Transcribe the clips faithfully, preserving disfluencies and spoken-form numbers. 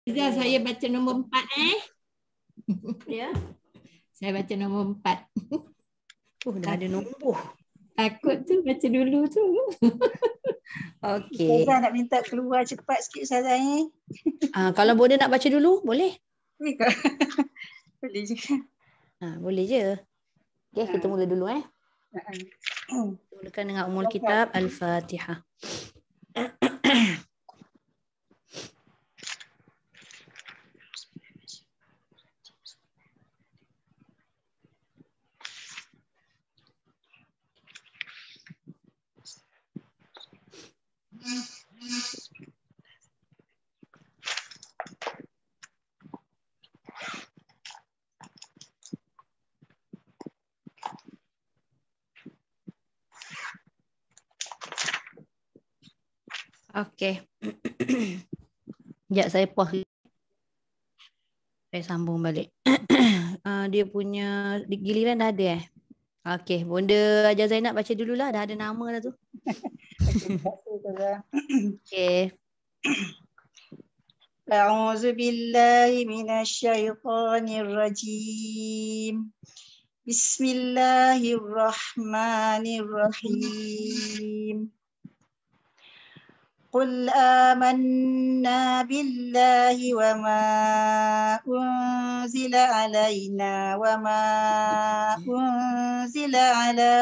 Zah, saya baca nombor empat eh. Ya. Saya baca nombor empat. Oh, dah ada nombor. Takut tu baca dulu tu. Okey. Ustazah nak minta keluar cepat sikit Ustazah ni. Ah, kalau boleh nak baca dulu, boleh? Boleh ke? Boleh je. Ah, boleh je. Okey, kita mula dulu eh. Mulakan dengan umul kitab Al-Fatihah. Okey. Sekejap saya pause. Saya sambung balik. uh, dia punya giliran dah ada eh? Okey, Bonda Hajar Zainab baca dululah. Dah ada nama dah tu. Okey. A'udzu billahi minasyaitonir rajim. Bismillahirrahmanirrahim. Qul amanna billahi wa ma unzila alaina wa ma unzila ala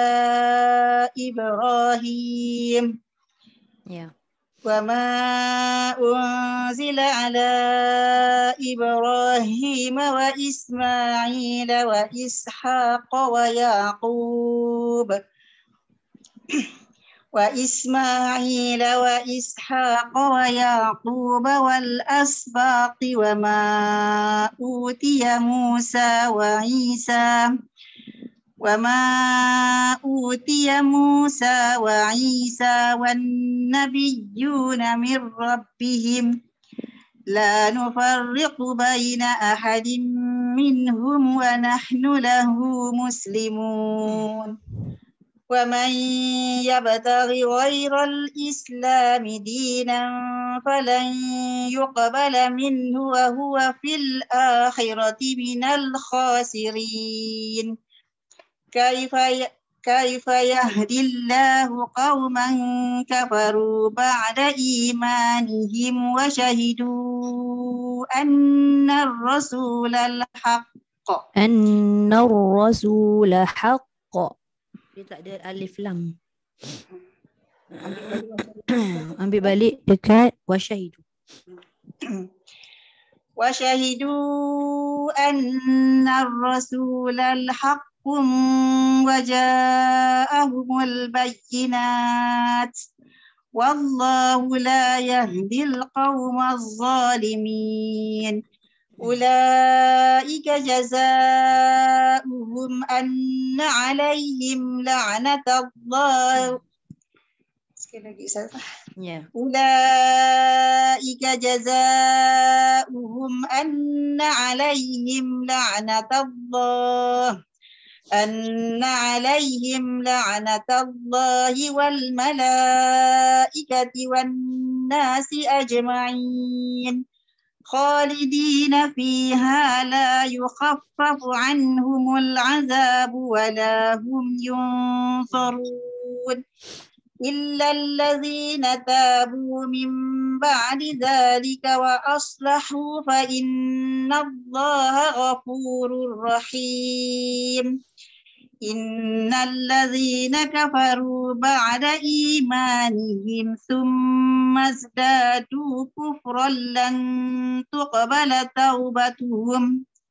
Ibrahim. Ya. وما أنزل على إبراهيم وإسماعيل وإسحاق ويعقوب وإسماعيل وإسحاق ويعقوب والأسباط وما أوتي موسى وعيسى وما أوتي موسى وعيسى والنبيون من ربهم لا نفرق بين أحد منهم ونحن له مسلمون ومن يبتغ غير الإسلام دينا فلن يقبل منه وهو في الآخرة من الخاسرين كيف كيف يهدي الله قوما كفروا بعد إيمانهم وشهدوا أن الرسول الحق أن الرسول حق. Dia tak ada alif lam. Ambil balik dekat wasyahidu. وشهدوا أن الرسول الحق وجاءهم البينات والله لا يهدي القوم الظالمين أولئك جزاؤهم أن عليهم لعنة الله Yeah. أولئك جزاؤهم أن عليهم لعنة الله أن عليهم لعنة الله والملائكة والناس أجمعين خالدين فيها لا يخفف عنهم العذاب ولا هم ينصرون إلا الذين تابوا من بعد ذلك وأصلحوا فإن الله غفور رحيم إن الذين كفروا بعد إيمانهم ثم ازدادوا كفرا لن تقبل توبتهم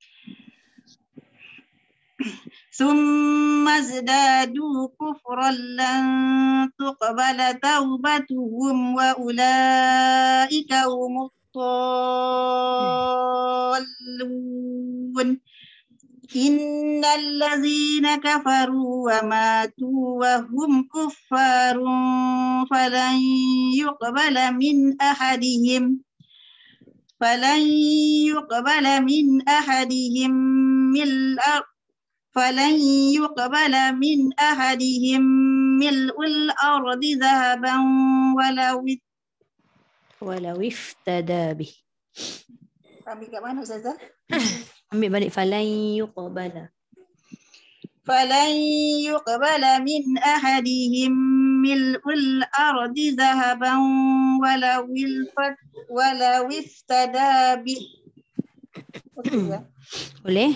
ثم ازدادوا كفرا لن تقبل توبتهم وأولئك هم الضالون إن الذين كفروا وماتوا وهم كفار فلن يقبل من أحدهم فلن يقبل من أحدهم ملء فلن يقبل من أحدهم ملء الأرض ذهبا ولو ولو افتدى به Ambil kat mana Ustazah? Ambil balik falan yuqbala. فلن يقبل من أحدهم ملء الأرض ذهبا ولو الفت ولو افتدى به. Boleh?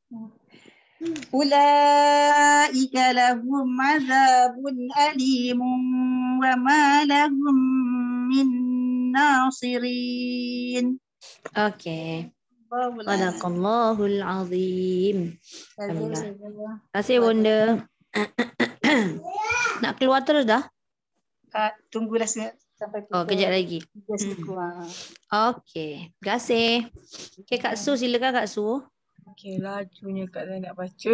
أولئك لهم عذاب أليم وما لهم من ناصرين. Okey. Sadaqallahul azim. Alhamdulillah. Terima kasih Bunda. Nak keluar terus dah? Uh, tunggulah sampai Oh, kejap lagi. Hmm. Okey. Terima kasih. Okey, Kak Su, silakan Kak Su. Okey, lajunya Kak Zai nak baca.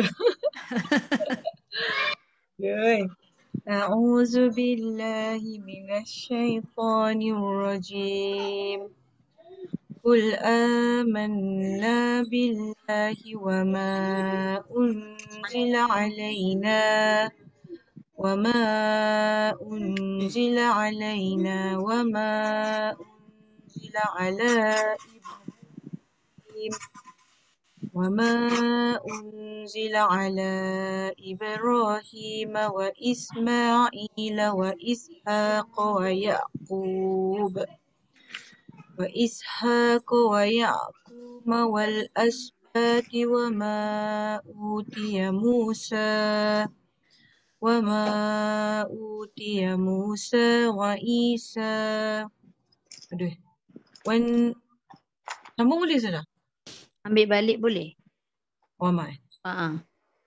Okay. A'udzu billahi minasyaitonir rajim. Qul amanna billahi wa ma unzila alaina wa ma unzila alaina wa ma unzila ala Ibrahim wa ma unzila ala Ibrahim wa Ismail wa Ishaq wa Yaqub wa Ishaq wa Yaqub wal asbati wa ma utiya Musa wa ma utiya Musa wa Isa. Aduh. Wan sambung boleh sudah? Ambil balik boleh? Wa ma. Ha.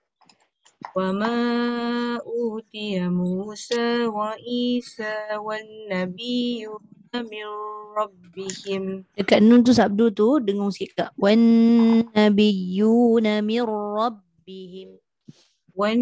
Wa ma utiya Musa wa Isa wan nabiyyuna min rabbihim. Dekat nun tu sabdu tu dengung sikit. Wan nabiyyuna min rabbihim. Wan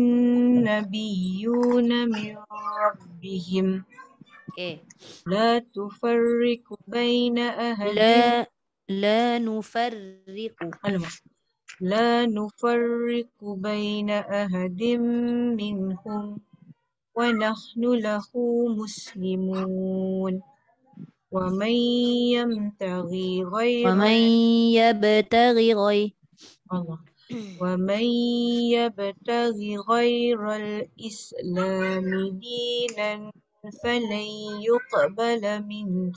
nabiyyuna min rabbihim. Okey. La tufarriqu baina ahadin. La la nufarriqu. Alamak. La nufarriqu baina ahadin minhum wa nahnu lahu muslimun. Wa man yamtaghi ghayra Wa man yabtaghi ghayra Allah. Wa man yabtaghi ghayra al-islam dinan falan yuqbala minhu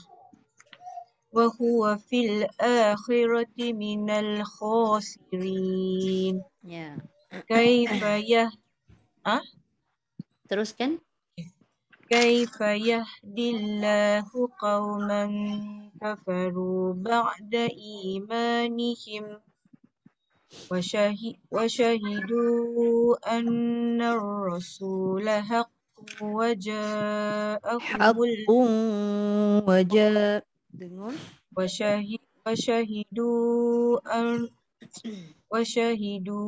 wa huwa fil akhirati minal khasirin. Ya. Kaifa yah ah Teruskan. Kaifa yahdillahu qauman kafaru ba'da imanihim wa syahid wa syahidu anna ar-rasula haqqun wa ja'ahumul Haqqun wajah dengung. wa syahid wa syahidu an wa syahidu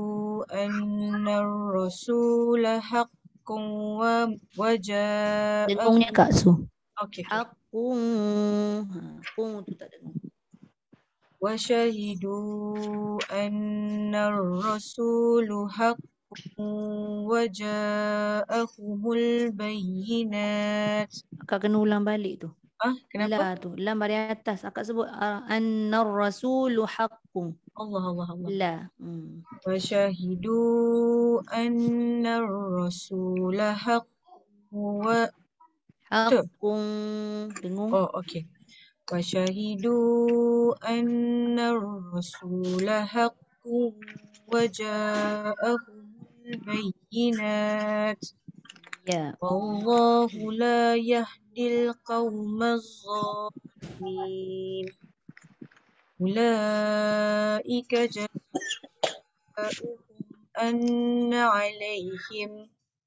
anna ar-rasula haqqun wa wajah. Dengungnya Kak Su. Okey. Haqqun. Haqqun tu tak dengung. Wa syahidu anna ar-rasulu haqqun wa ja'ahumul bayyinat. Akak kena ulang balik tu. Ah, kenapa? La tu. Lam baris atas. Akak sebut uh, annar rasulu haqqun. Allah Allah Allah. La. Hmm. Wa syahidu anna ar-rasula haqqun wa Haqqun dengung. Oh, okey. Wa syahidu anna ar-rasula haqqun wa ja'ahumul bayyinat. Ya. Wallahu la yahdil qawmaz zalimin. Ulaika jazaohum anna 'alaihim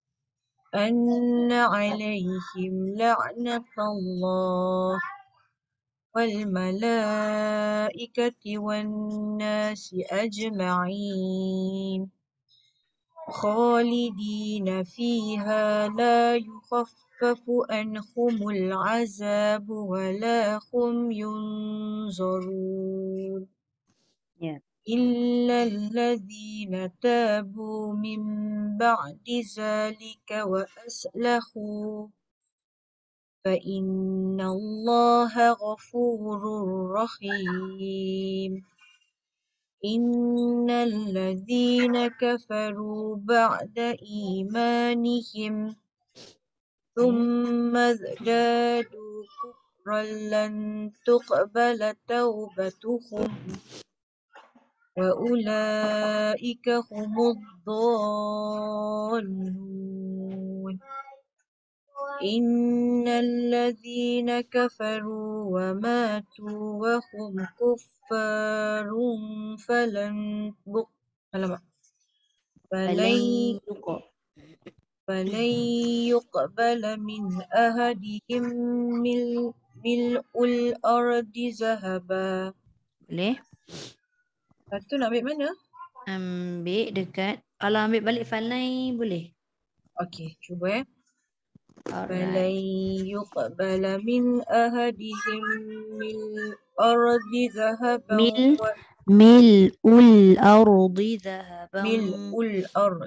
anna 'alaihim la'natullah wal malaikati wan nasi ajma'in khalidina fiha la yukhaffafu anhumul azabu wa la hum yunzarun. Ya. Illa alladhina tabu min ba'di zalika wa aslahu فإن الله غفور رحيم إن الذين كفروا بعد إيمانهم ثم ازدادوا كفرا لن تقبل توبتهم وأولئك هم الضالون إن الذين كفروا وماتوا وهم كفار فلن بق فلن فلن يقع فلن يقبل من أحدهم مل- ملء الأرض ذهبا. Boleh? Satu nak ambil mana? Ambil dekat. Kalau ambil balik falai boleh? Okey, cuba eh. فلن Alright. يقبل من أحدهم ملء الأرض ذهبا Mil mil'ul ardi dhahaban. وملء الأرض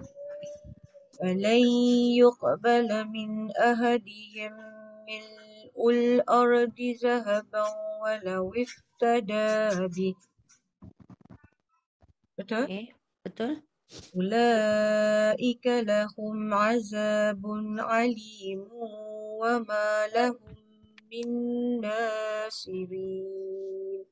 فلن يقبل من أحدهم ملء الأرض ذهبا ولو افتدى به. Betul? Okay. Betul? أولئك لهم عذاب عليم وما لهم من ناصرين.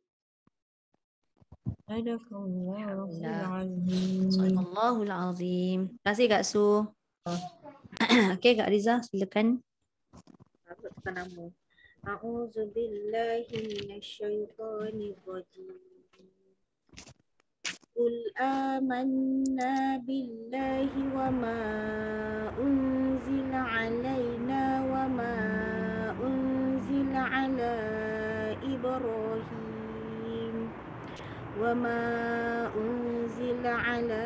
صدق الله العظيم. Sadaqallahul azim. Terima kasih Kak Su. Okey Kak Riza, silakan. Sebutkan nama. A'udzu billahi minasyaitonir rajim. Qul amanna billahi wa ma unzila alaina wa ma unzila ala Ibrahim wa ma unzila ala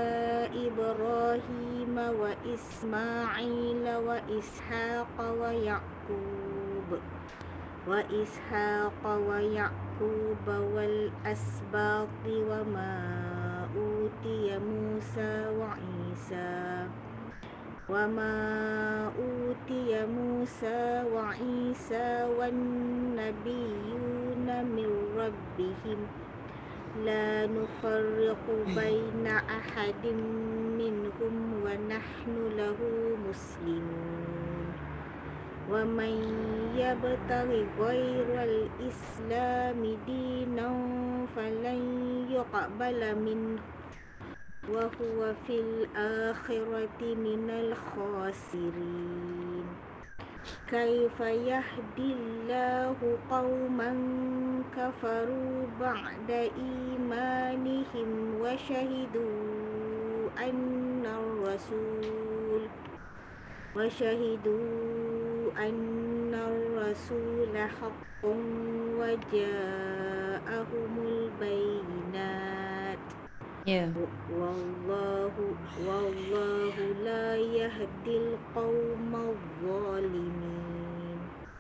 Ibrahim wa Ismail wa Ishaq wa Yaqub wa Ishaq wa Yaqub wal asbaqi wa ma utiya Musa wa Isa wa ma utiya Musa wa Isa wan nabiyyuna min rabbihim la nufarriqu baina ahadin minhum wa nahnu lahu muslimun wa man yabtaghi ghayral islami dinan falan yuqbala min wa huwa fil akhirati minal khasirin. Kaifa yahdillahu qauman kafaru ba'da imanihim wa shahidu anna rasul wa shahidu anna rasul haqqun wa ja'ahumul bayyinat. Ya. Wallahu wallahu la yahdil qaumadh zalimin.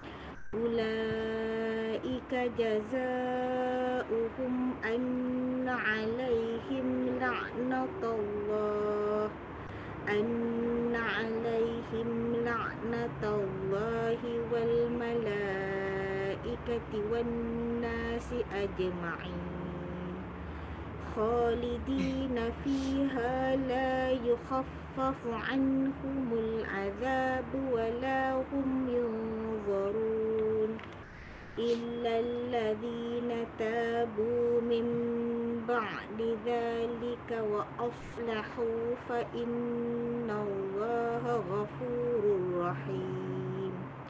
Ulaika jazaohum anna alaihim la'natullah anna alaihim la'natullahi wal malaikati wan nasi ajma'in khalidina fiha la yukhaffafu anhumul adzabu wa la hum yunzarun illa alladhina tabu min ba'di dhalika wa aslahu fa innallaha ghafurur rahim.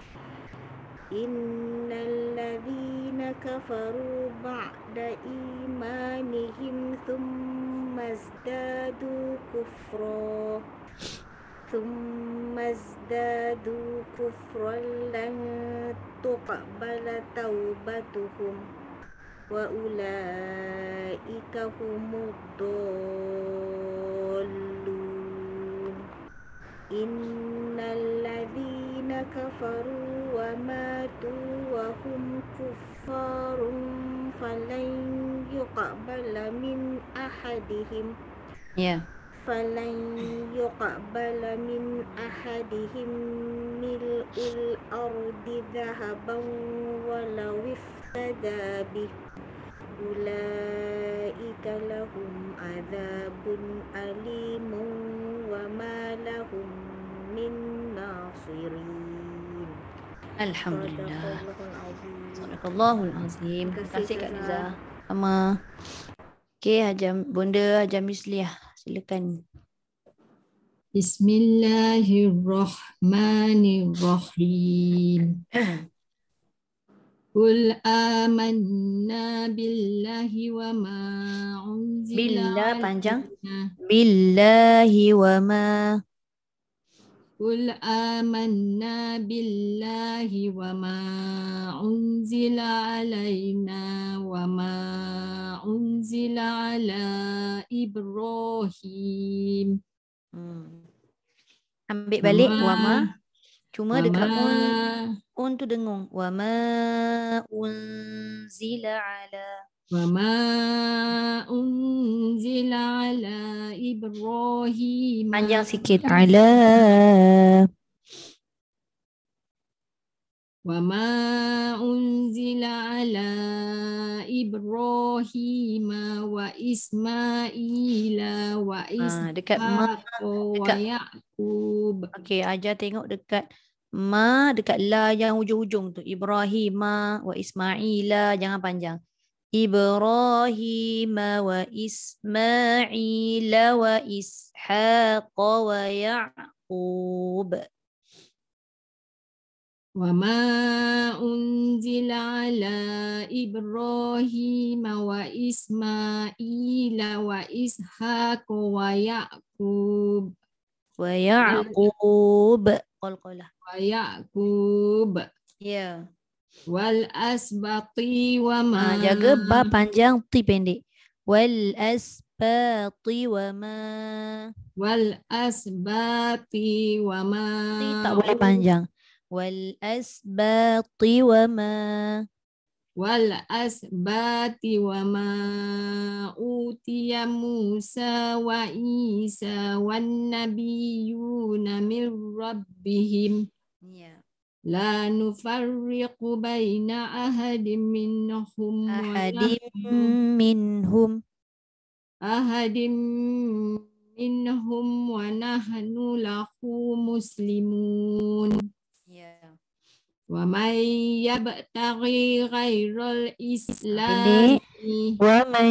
Innal ladzina kafaru ba'da imanihim thumma izdadu kufra thumma izdadu kufran lan tuqbala taubatuhum wa ulaika humud dallun. Innal ladzina kafaru wa matu wa hum kuffarun falan yuqbala min ahadihim Ya. فلن يقبل من أحدهم ملء الأرض ذهبا ولو افتدى به أولئك لهم عذاب أليم وما لهم من ناصرين. Alhamdulillah. Sadaqallahul azim. Sadaqallahul azim. Terima Terima kasih, kasih Kak Kak Liza. Zah. Sama. Okey, Hajam Bonda Hajam Misliah, silakan. Bismillahirrahmanirrahim. Qul amanna billahi wa ma unzila Billah panjang. alaina. Billahi wa ma. Qul amanna billahi wa ma unzila alaina wa ma unzila ala Ibrahim. Hmm. Ambil balik wa ma. Cuma wa dekat ma un, un tu dengung. Wa ma unzila ala. wa ma unzila ala Ibrahim. Panjang sikit. Ala. Wa ma unzila ala Ibrahim wa Ismaila wa Ah, dekat ma. Ishaq wa dekat- Yaqub. Okey, ajar tengok dekat ma, dekat la yang hujung-hujung tu. Ibrahim wa Ismaila, jangan panjang. Ibrahim wa Ismaila wa Ishaq wa Yaqub. Wa ma unzila ala Ibrahim wa Ismaila wa Ishaq wa Yaqub Wa Yaqub. Qalqalah. wa Yaqub Ya. wal asbati wa ma Ah, jaga ba panjang, ti pendek. Wal asbati wa ma. wal asbati wa ma Ti tak boleh panjang. Wal asbati wa ma. wal asbati wa ma utiya Musa wa Isa wan nabiyuna min rabbihim Ya. la nufarriqu baina ahadin minhum wa Ahadim nahnu minhum. ahadin minhum wa nahnu lahu muslimun. Ya. Wa may yabtaghi ghairal Pendek. islami Wa man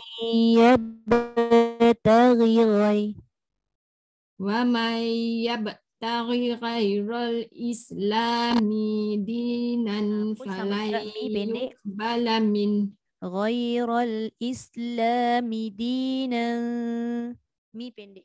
yabtaghi ghai. wa may yabtaghi ghairal islami dinan Apa sama falan surat mi pendek? yuqbala min Ghairal islami dinan. Mi pendek.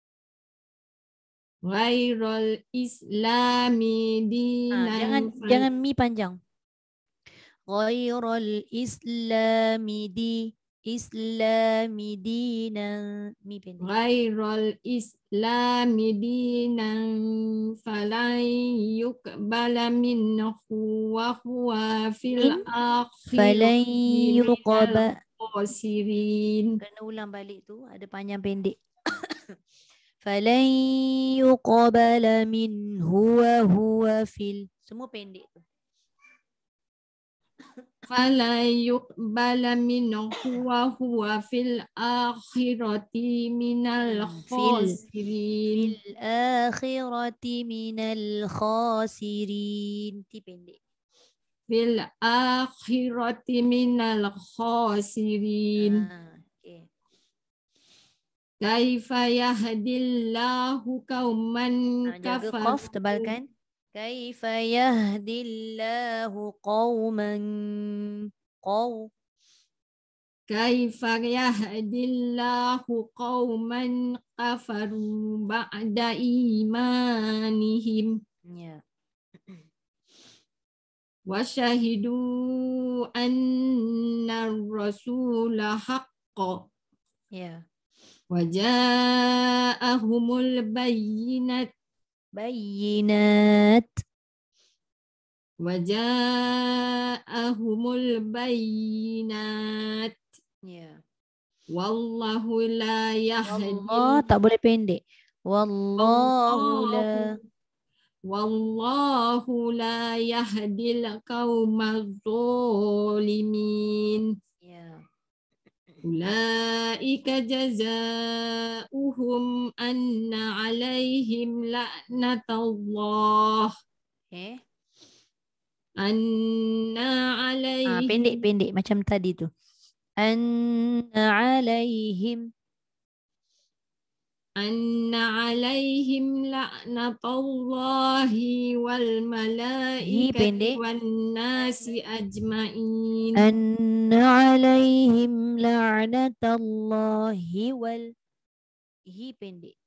ghairal islami Ah, dinan jangan fal- jangan mi panjang. Ghairal islami di islami dinan. Mi pendek. ghairal islami dinan falan yuqbala minhu wa huwa fil Min Falan akhirati yuqaba. minal khasirin. Kena ulang balik tu, ada panjang pendek. Falan yuqbala minhu wa huwa fil. Semua pendek tu. Fala yuqbala minhu wa huwa fil akhirati minal Hmm, fil. khasirin. Fil akhirati minal khasirin. Ti pendek. Fil akhirati minal khasirin. Ah, okay. Kaifa yahdillahu qauman Ah, jaga qaf kafaru tebalkan. Kaifa yahdillahu qauman qaw. Kaifa yahdillahu qauman kafaru ba'da imanihim Ya. wa syahidu anna rasula haqqa Ya. wa ja'ahumul bayyinat Bayyinat. wa ja'ahumul bayyinat Ya. Wallahu la yahdil Allah tak boleh pendek. Wallahu la. Wallahu la yahdil qaumaz zalimin. Ya. Ulaika jazaohum anna alaihim la'natullah. Okay. Anna Ah, alaihim pendek-pendek macam tadi tu. Anna alaihim. Anna alaihim la'natullahi wal malaikati pendek. wan nasi ajmain. Anna alaihim la'natallahi wal. Hi pendek.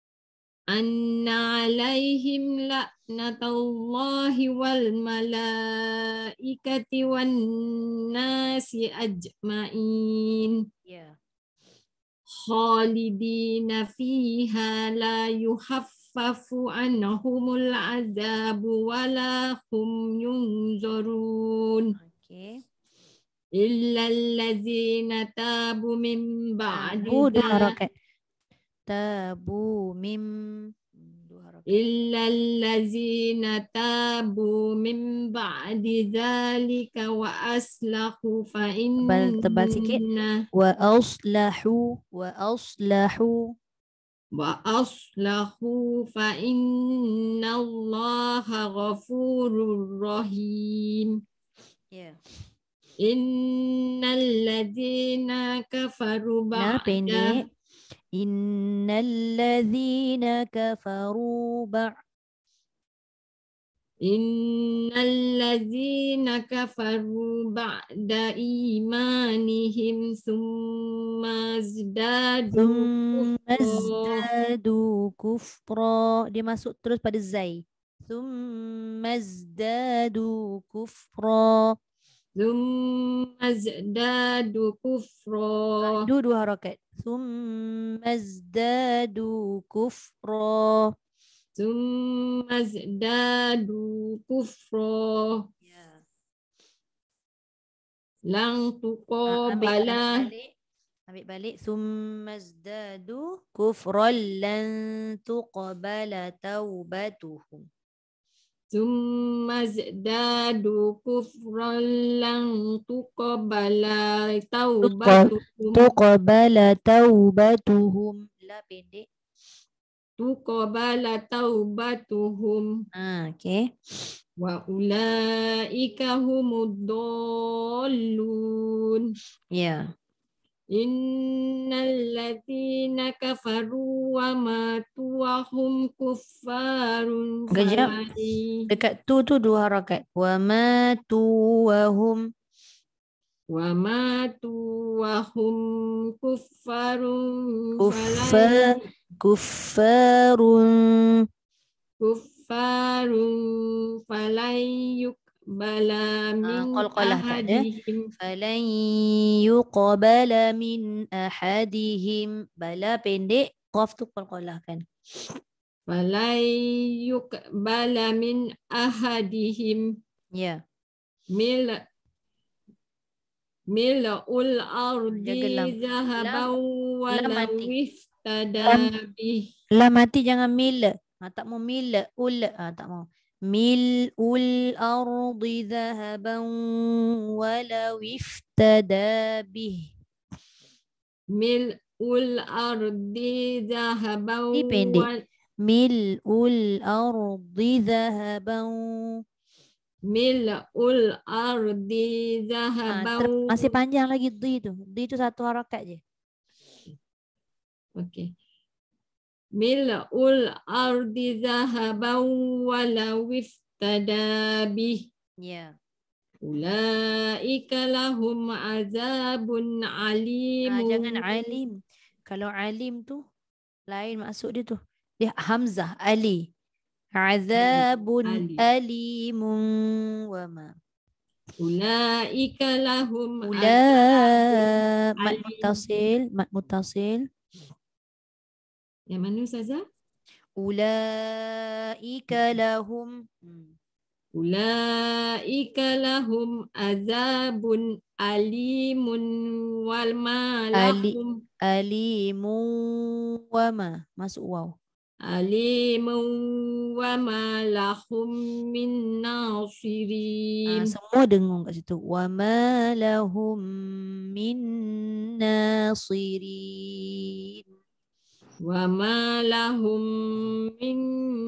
Anna alaihim la'natullahi wal malaikati wan nasi ajmain. Ya. Khalidina fiha la yuhaffafu anhumul azabu wala hum yunzarun. Okay. Illa allazina tabu min ba'di Tabu dua dha- harakat. Tabu mim. Dua harakat. Illa allazina tabu min ba'di dzalika wa aslahu fa Tebal, tebal sikit. inna Wa aslahu. Wa aslahu. wa aslahu fa inna allaha ghafurur rahim. Ya. Innal ladzina kafaru Nah, ba'da pendek. Innal ladzina kafaru ba'. Innal ladzina kafaru ba'da imanihim summa zdadu Thumma kufra. zdadu kufra. Dia masuk terus pada zai. Thumma zdadu kufra. Summa zdadu kufra. Du dua harakat. Thumma zdadu kufra. Summa zdadu kufra. Ya. Lang Ah, ambil, ambil tuqabala balik. Ambil balik. Thumma zdadu kufran lan tuqbala taubatuhum. Summa zdadu kufran lang tuqabala taubatuhum. Tuqbala taubatuhum. La pendek. Tuqabala taubatuhum. Ah, okay. Wa ulaika humud dallun. Ya. Innal ladzina kafaru wa matu wa hum kuffarun Kejap. falai Dekat tu tu dua harakat. Wa matu wa hum. wa matu wa hum kuffarun Kuffa, falai kuffarun. kuffarun falai yuqbala Ah, min qalqalah tak ada. ahadihim Falan yuqbala min ahadihim. Bala pendek. Qaf tu qalqalah kan. falai yuqbala min ahadihim Ya. mil mil'ul ardi Jaga lam. zahaban lam walau mati. iftada Lam, bih. lam mati jangan mil. Ha, tak mau mil. Ul. Ha, tak mau. Mil'ul ardi zahaban walau iftada bih. Mil'ul ardi zahaban Ni pendek. wa Mil'ul ardi zahaban. mil'ul ardi Ha, zahaban. ter, masih panjang lagi di tu. Di tu satu harakat je. Okey. Mil'ul ardi zahaban walau iftada bih. Ya. Ulaika lahum azabun alim. Ha, jangan alim. Kalau alim tu lain maksud dia tu. Dia hamzah ali. Azabun Ali. alimun wa ma. Ulaika lahum Ula mat alim. mutasil, mat mutasil. Yang mana Ustazah? Ulaika lahum. Hmm. Ulaika lahum azabun alimun wal ma Ali lahum alimu wama. Masuk waw. alimun wa ma lahum min Ah, nasirin. semua dengung kat situ. Wama lahum min nasirin. Wa ma lahum min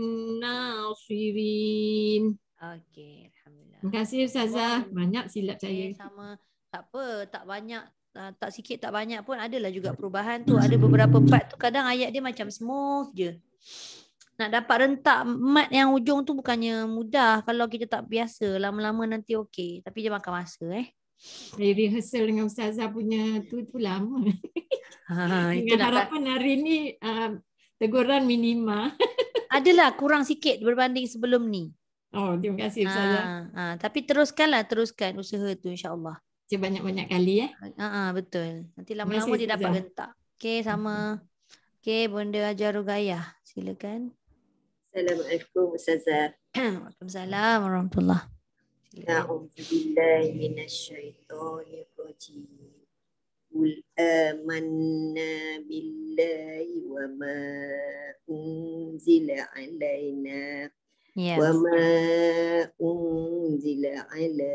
nasirin. Okey, alhamdulillah. Terima kasih Ustazah. Wow. Banyak silap saya. Eh, sama. Tak apa, tak banyak, uh, tak sikit tak banyak pun adalah juga perubahan tu. Ada beberapa part tu kadang ayat dia macam smooth je. Nak dapat rentak mat yang ujung tu bukannya mudah kalau kita tak biasa. Lama-lama nanti okey. Tapi dia makan masa eh. Saya rehearsal dengan Ustazah punya tu tu lama. Ha, itu Dengan nak tak. harapan hari ni uh, teguran minima. Adalah kurang sikit berbanding sebelum ni. Oh, terima kasih Ustazah. Ha, ha, tapi teruskanlah, teruskan usaha tu insya-Allah. Baca banyak-banyak kali eh. Ha, ha, betul. Nanti Terima lama-lama kasih dia dapat Ustazah. gentak. Okey, sama. Okey, Bonda Hajar Rugayah. Silakan. Assalamualaikum Ustazah. Waalaikumsalam warahmatullahi. Silakan. A'udzu billahi minasyaitonir rajim. Qul amanna billahi wa ma unzila alaina Ya. wa ma unzila ala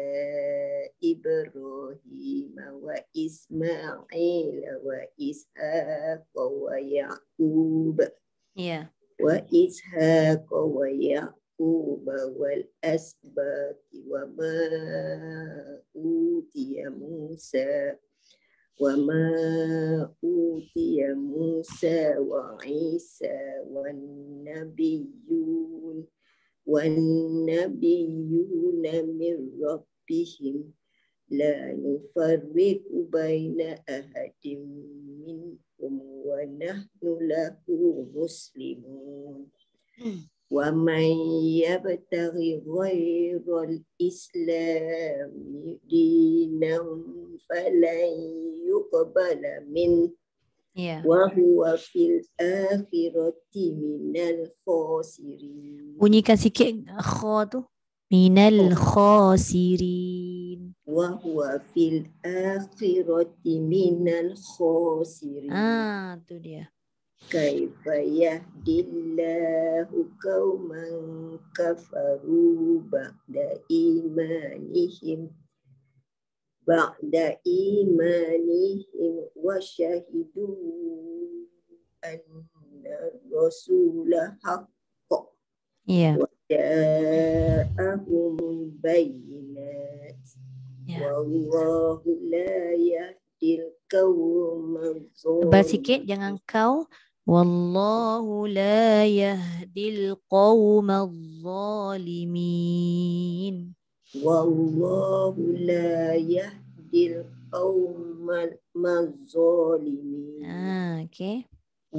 Ibrahim wa Ismail wa Ishaq wa Yaqub Ya. wa Ishaq wa Yaqub wal asbat wa ma utiya Musa wa ma utiya Musa wa Isa wan nabiyyun wan nabiyyuna min rabbihim la nufarriqu baina ahadin minhum wa nahnu lahu muslimun. Wa man yabtaghi ghayral islami dinan falan yuqbala min Ya. wa huwa fil akhirati minal khasirin. Bunyikan sikit kha tu. Minal khasirin. Wa huwa fil akhirati minal khasirin. Ah, tu dia. Kaifa yahdillahu qauman kafaru ba'da imanihim ba'da imanihim wa syahidu anna rasula haqqa Ya. wa ja'ahum bayyinat Ya. wallahu la yahdil qauman Tebal sikit, jangan kau. Wallahu la yahdil qawma zalimin. Wallahu la yahdil qaumal zalimin. Ah, okay.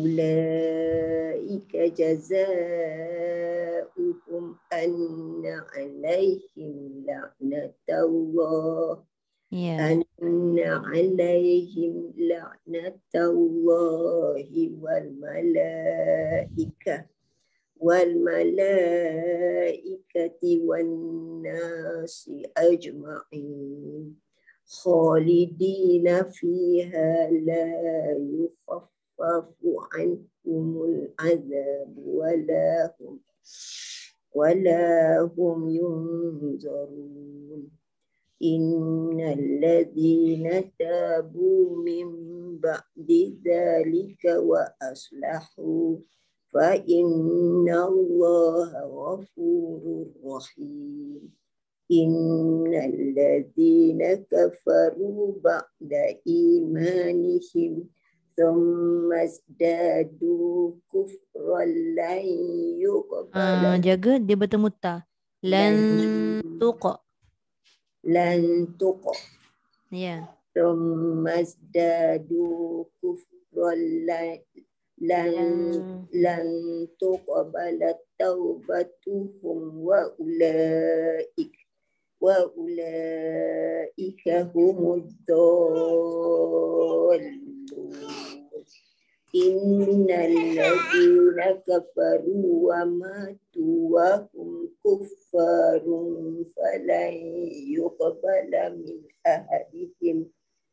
Ulaika jazaa'uhum anna alaihim la'natullah Ya. anna alaihim la'natullahi wal malaikah wal malaikati wan nasi ajma'in khalidina fiha la yukhaffafu anhumul azab wala hum wala hum yunzarun. Innal ladzina tabu min ba'di dzalika wa aslahu fa innallaha ghafurur rahim. Innal ladzina kafaru ba'da imanihim thumma zdadu kufran lan Ah, yuqbala jaga dia bertemu ta. Lan tuqa. lan tuqa Ya. thumma zdadu kufran lan lan lan tuqbala taubatuhum wa ulaik wa ulaika humud dallun. Innal Innalladzina kafaru wa matu wa hum kuffarun falan yuqbala min ahadihim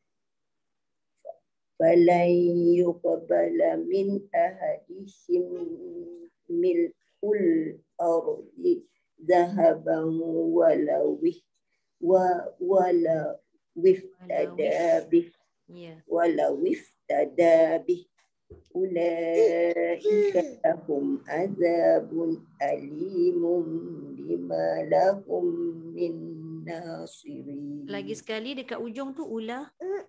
falan yuqbala min ahadihim milkul ardi zahaban walau wa wala wiftada bih Ya. walau wiftada bih ulaika lahum azabun alimun bima lahum min nasirin. Lagi sekali dekat ujung tu ula.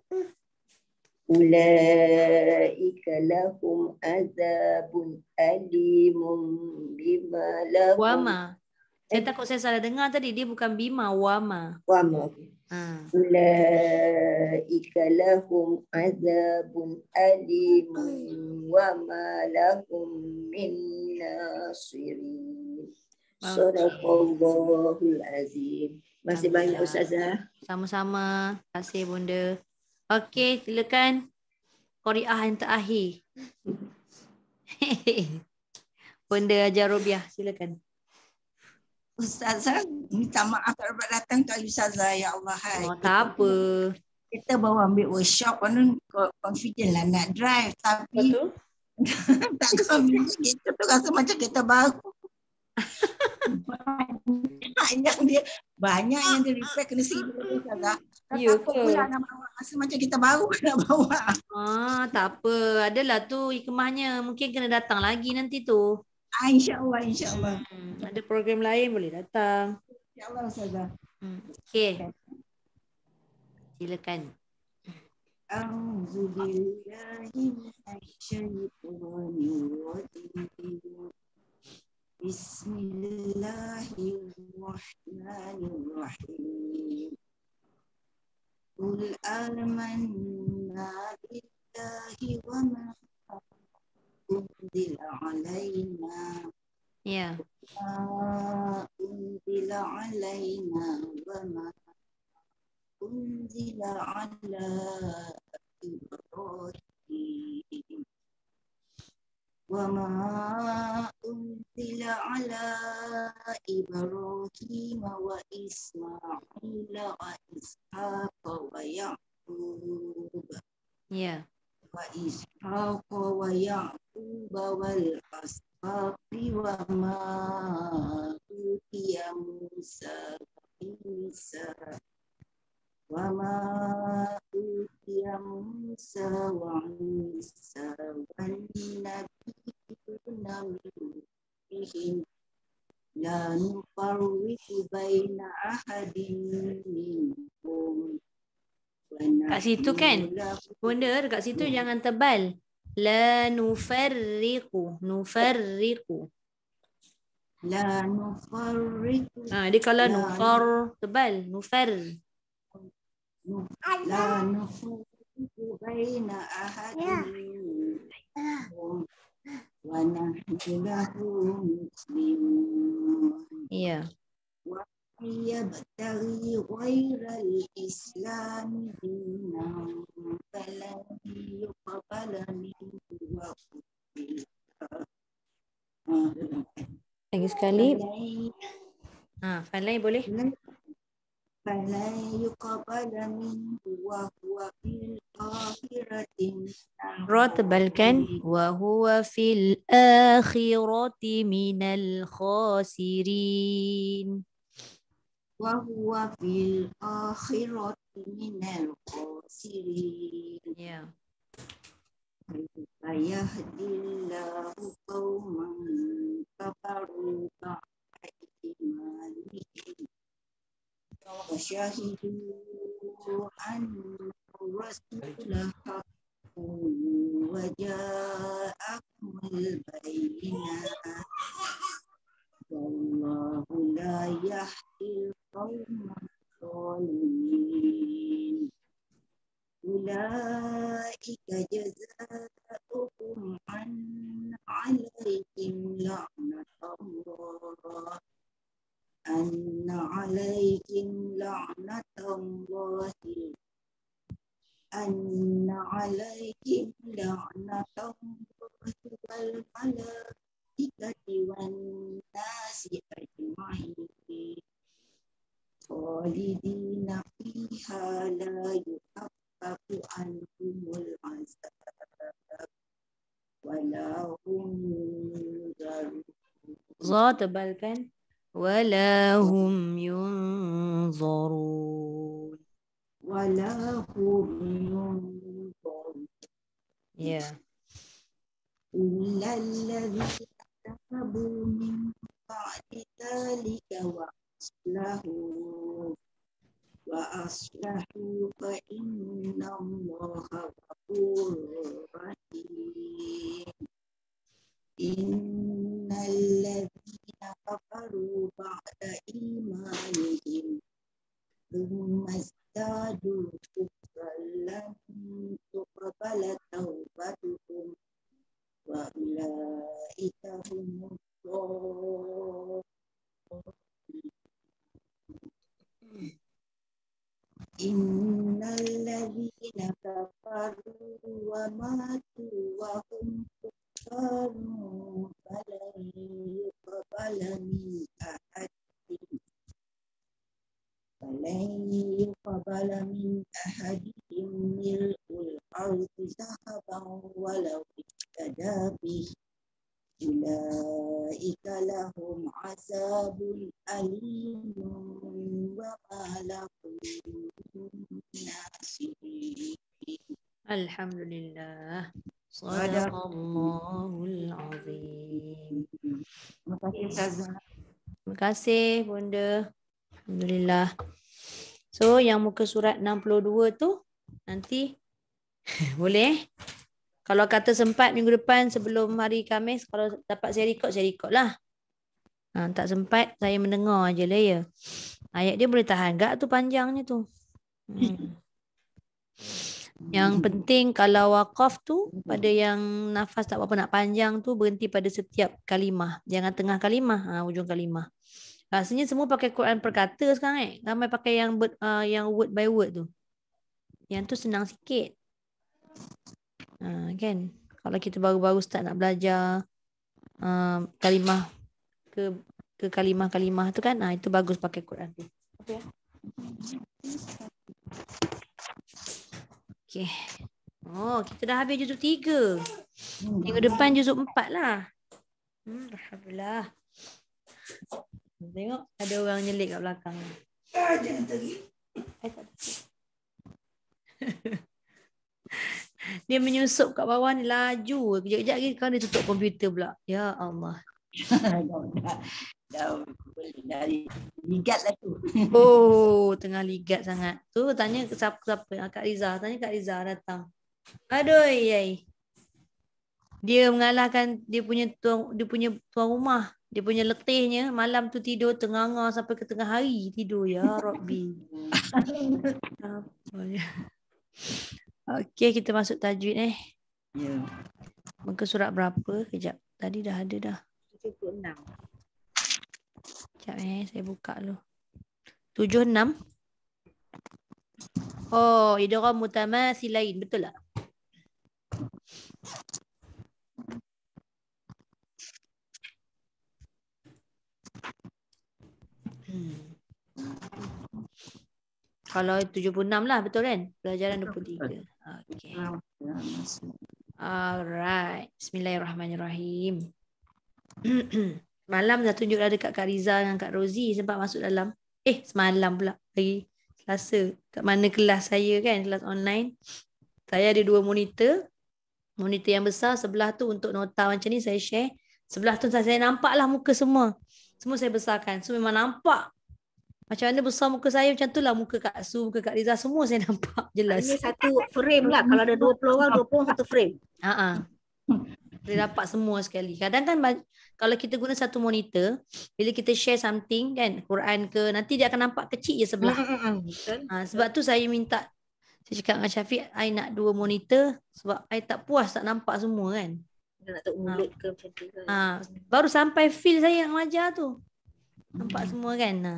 Ulaika lahum azabun alimun bima lahum Wama. Saya takut saya salah dengar tadi. Dia bukan bima, wama. wama. Ha. Ulaika lahum azabun alimun wama lahum min nasirin. Sadaqallahul azim. Masih banyak Ustazah. Sama-sama. Terima kasih Bunda. Okey, silakan. Qari'ah yang terakhir. Bunda Ajar Robiah, silakan. Ustazah, minta maaf kalau datang tak Ustazah, ya Allah. Hai. Oh, tak apa. Kita baru ambil workshop, kan confident lah nak drive. Tapi Betul? tak confident, kita tu rasa macam kita baru. banyak yang dia banyak yang dia repair kena sibuk Ustazah. Tak Ya takut ke? pula nak bawa. Rasa macam kita baru nak bawa. Ah, tak apa. Adalah tu hikmahnya. Mungkin kena datang lagi nanti tu. Ah, InsyaAllah, insyaAllah. Hmm, ada program lain boleh datang. InsyaAllah Ustazah. Hmm. Okey. Silakan. A'udzubillahi minasyaitonirrajim. Bismillahirrahmanirrahim. Qul amanna billahi wa ma unzila alaina Ya. ma unzila alaina wa ma unzila ala Ibrahim wa ma unzila ala Ibrahim wa Ismail wa Ishaq wa Yaqub Ya. wa Ishaq wa Yaqub wal asbaqi wa ma utiya Musa wa Isa wa ma utiya Musa wa Isa wan nabiyyuna min bihim la nufarriqu baina ahadin minhum. Kat situ kan? Bunda dekat situ jangan tebal. La nufarriqu. Nufarriqu. La nufarriqu Ha, dia kalau La- nufar tebal. Nufar. La nufarriqu baina ahadin minhum wa nahnu lahu muslimun. Ya. Yabtaghi ghairal Islam dinan falan yuqbala minhu wa Lagi sekali. Ha, falai boleh. falan yuqbala minhu wa huwa fil akhirati Ra tebalkan. Wa huwa fil akhirati minal khasirin. wa huwa fil akhirati minal khasirin. Ya. Fayahdillahu qauman kafaru ba'da imanihim wa syahidu anna rasulah haqqun wa ja'akumul bayyinat wallahu la yahdil qauman zalimin. Ulaika jazaohum anna alaihim la'natullah anna alaihim la'natullah anna alaihim la'natullah wal malaikati wan nasi ajma'in khalidina fiha la yukhaffafu anhumul azab wala hum yunzarun. Za tebal kan? Wala hum yunzarun. Wala hum yunzarun. Ya. Illa alladhina tabu min ba'di dhalika wa aslahu wa aslahu fa inna Allaha ghafurur rahim. Innal ladzina kafaru ba'da imanihim thumma izdadu kufran lam tuqbala tawbatuhum wa ulaika humud dhalun. Innal ladzina kafaru wa matu wa hum kuffarun falan yuqbala min ahadihim falan yuqbala min ahadihim mil'ul ardi zahaban walau iftada bih ulaika lahum azabun alimun wa ma lahum min nasirin. Alhamdulillah. Sadaqallahul azim. Terima kasih Ustazah. Terima kasih Bunda. Alhamdulillah. So yang muka surat enam puluh dua tu nanti boleh. Kalau kata sempat minggu depan sebelum hari Khamis, kalau dapat saya record, saya record lah. Ha, tak sempat, saya mendengar je lah ya. Ayat dia boleh tahan gak tu panjangnya tu. Hmm. Yang penting kalau wakaf tu pada yang nafas tak apa nak panjang tu berhenti pada setiap kalimah. Jangan tengah kalimah, ha, ujung kalimah. Rasanya semua pakai Quran perkata sekarang eh. Ramai pakai yang ber, uh, yang word by word tu. Yang tu senang sikit. Ha, kan? Kalau kita baru-baru start nak belajar uh, kalimah ke ke kalimah-kalimah tu kan, ha, itu bagus pakai Quran tu. Okey. Okey. Oh, kita dah habis juzuk tiga. Minggu depan juzuk empat lah. Hmm, Alhamdulillah. Tengok ada orang nyelik kat belakang. Ah, jangan tadi. Eh, tak ada. Dia menyusup kat bawah ni laju. Kejap-kejap lagi kau dia tutup komputer pula. Ya Allah. dah, dah, dah, dah ligat lah tu. Oh, tengah ligat sangat. Tu tanya ke siapa, siapa? Kak Riza. Tanya Kak Riza datang. Aduh, yai. Dia mengalahkan dia punya tuan dia punya tuan rumah. Dia punya letihnya malam tu tidur tengah-tengah sampai ke tengah hari tidur. Ya Rabbi. Apa ya? Okey, kita masuk tajwid eh. Ya. Muka surat berapa? Kejap. Tadi dah ada dah. tujuh puluh enam. Sekejap eh, saya buka dulu. tujuh puluh enam. Oh, idgham mutamathilain. Betul tak? Hmm. Kalau tujuh puluh enam lah, betul kan? Pelajaran dua puluh tiga. Okey. Alright. Bismillahirrahmanirrahim. Malam dah tunjuk ada dekat Kak Riza dengan Kak Rozi sempat masuk dalam. Eh, semalam pula. Hari Selasa. Kat mana kelas saya kan? Kelas online. Saya ada dua monitor. Monitor yang besar. Sebelah tu untuk nota macam ni saya share. Sebelah tu saya nampak lah muka semua. Semua saya besarkan. So memang nampak. Macam mana besar muka saya macam tu lah muka Kak Su, muka Kak Riza. Semua saya nampak jelas. Ini satu frame lah. Kalau ada dua puluh orang, dua puluh satu frame. Haa. Dia dapat semua sekali. Kadang kan kalau kita guna satu monitor, bila kita share something kan, Quran ke, nanti dia akan nampak kecil je sebelah. Ha, sebab tu saya minta, saya cakap dengan Syafiq, I nak dua monitor sebab I tak puas tak nampak semua kan. Dia nak tahu mulut ke macam tu kan. Ha, baru sampai feel saya nak mengajar tu. Nampak semua kan. Ha.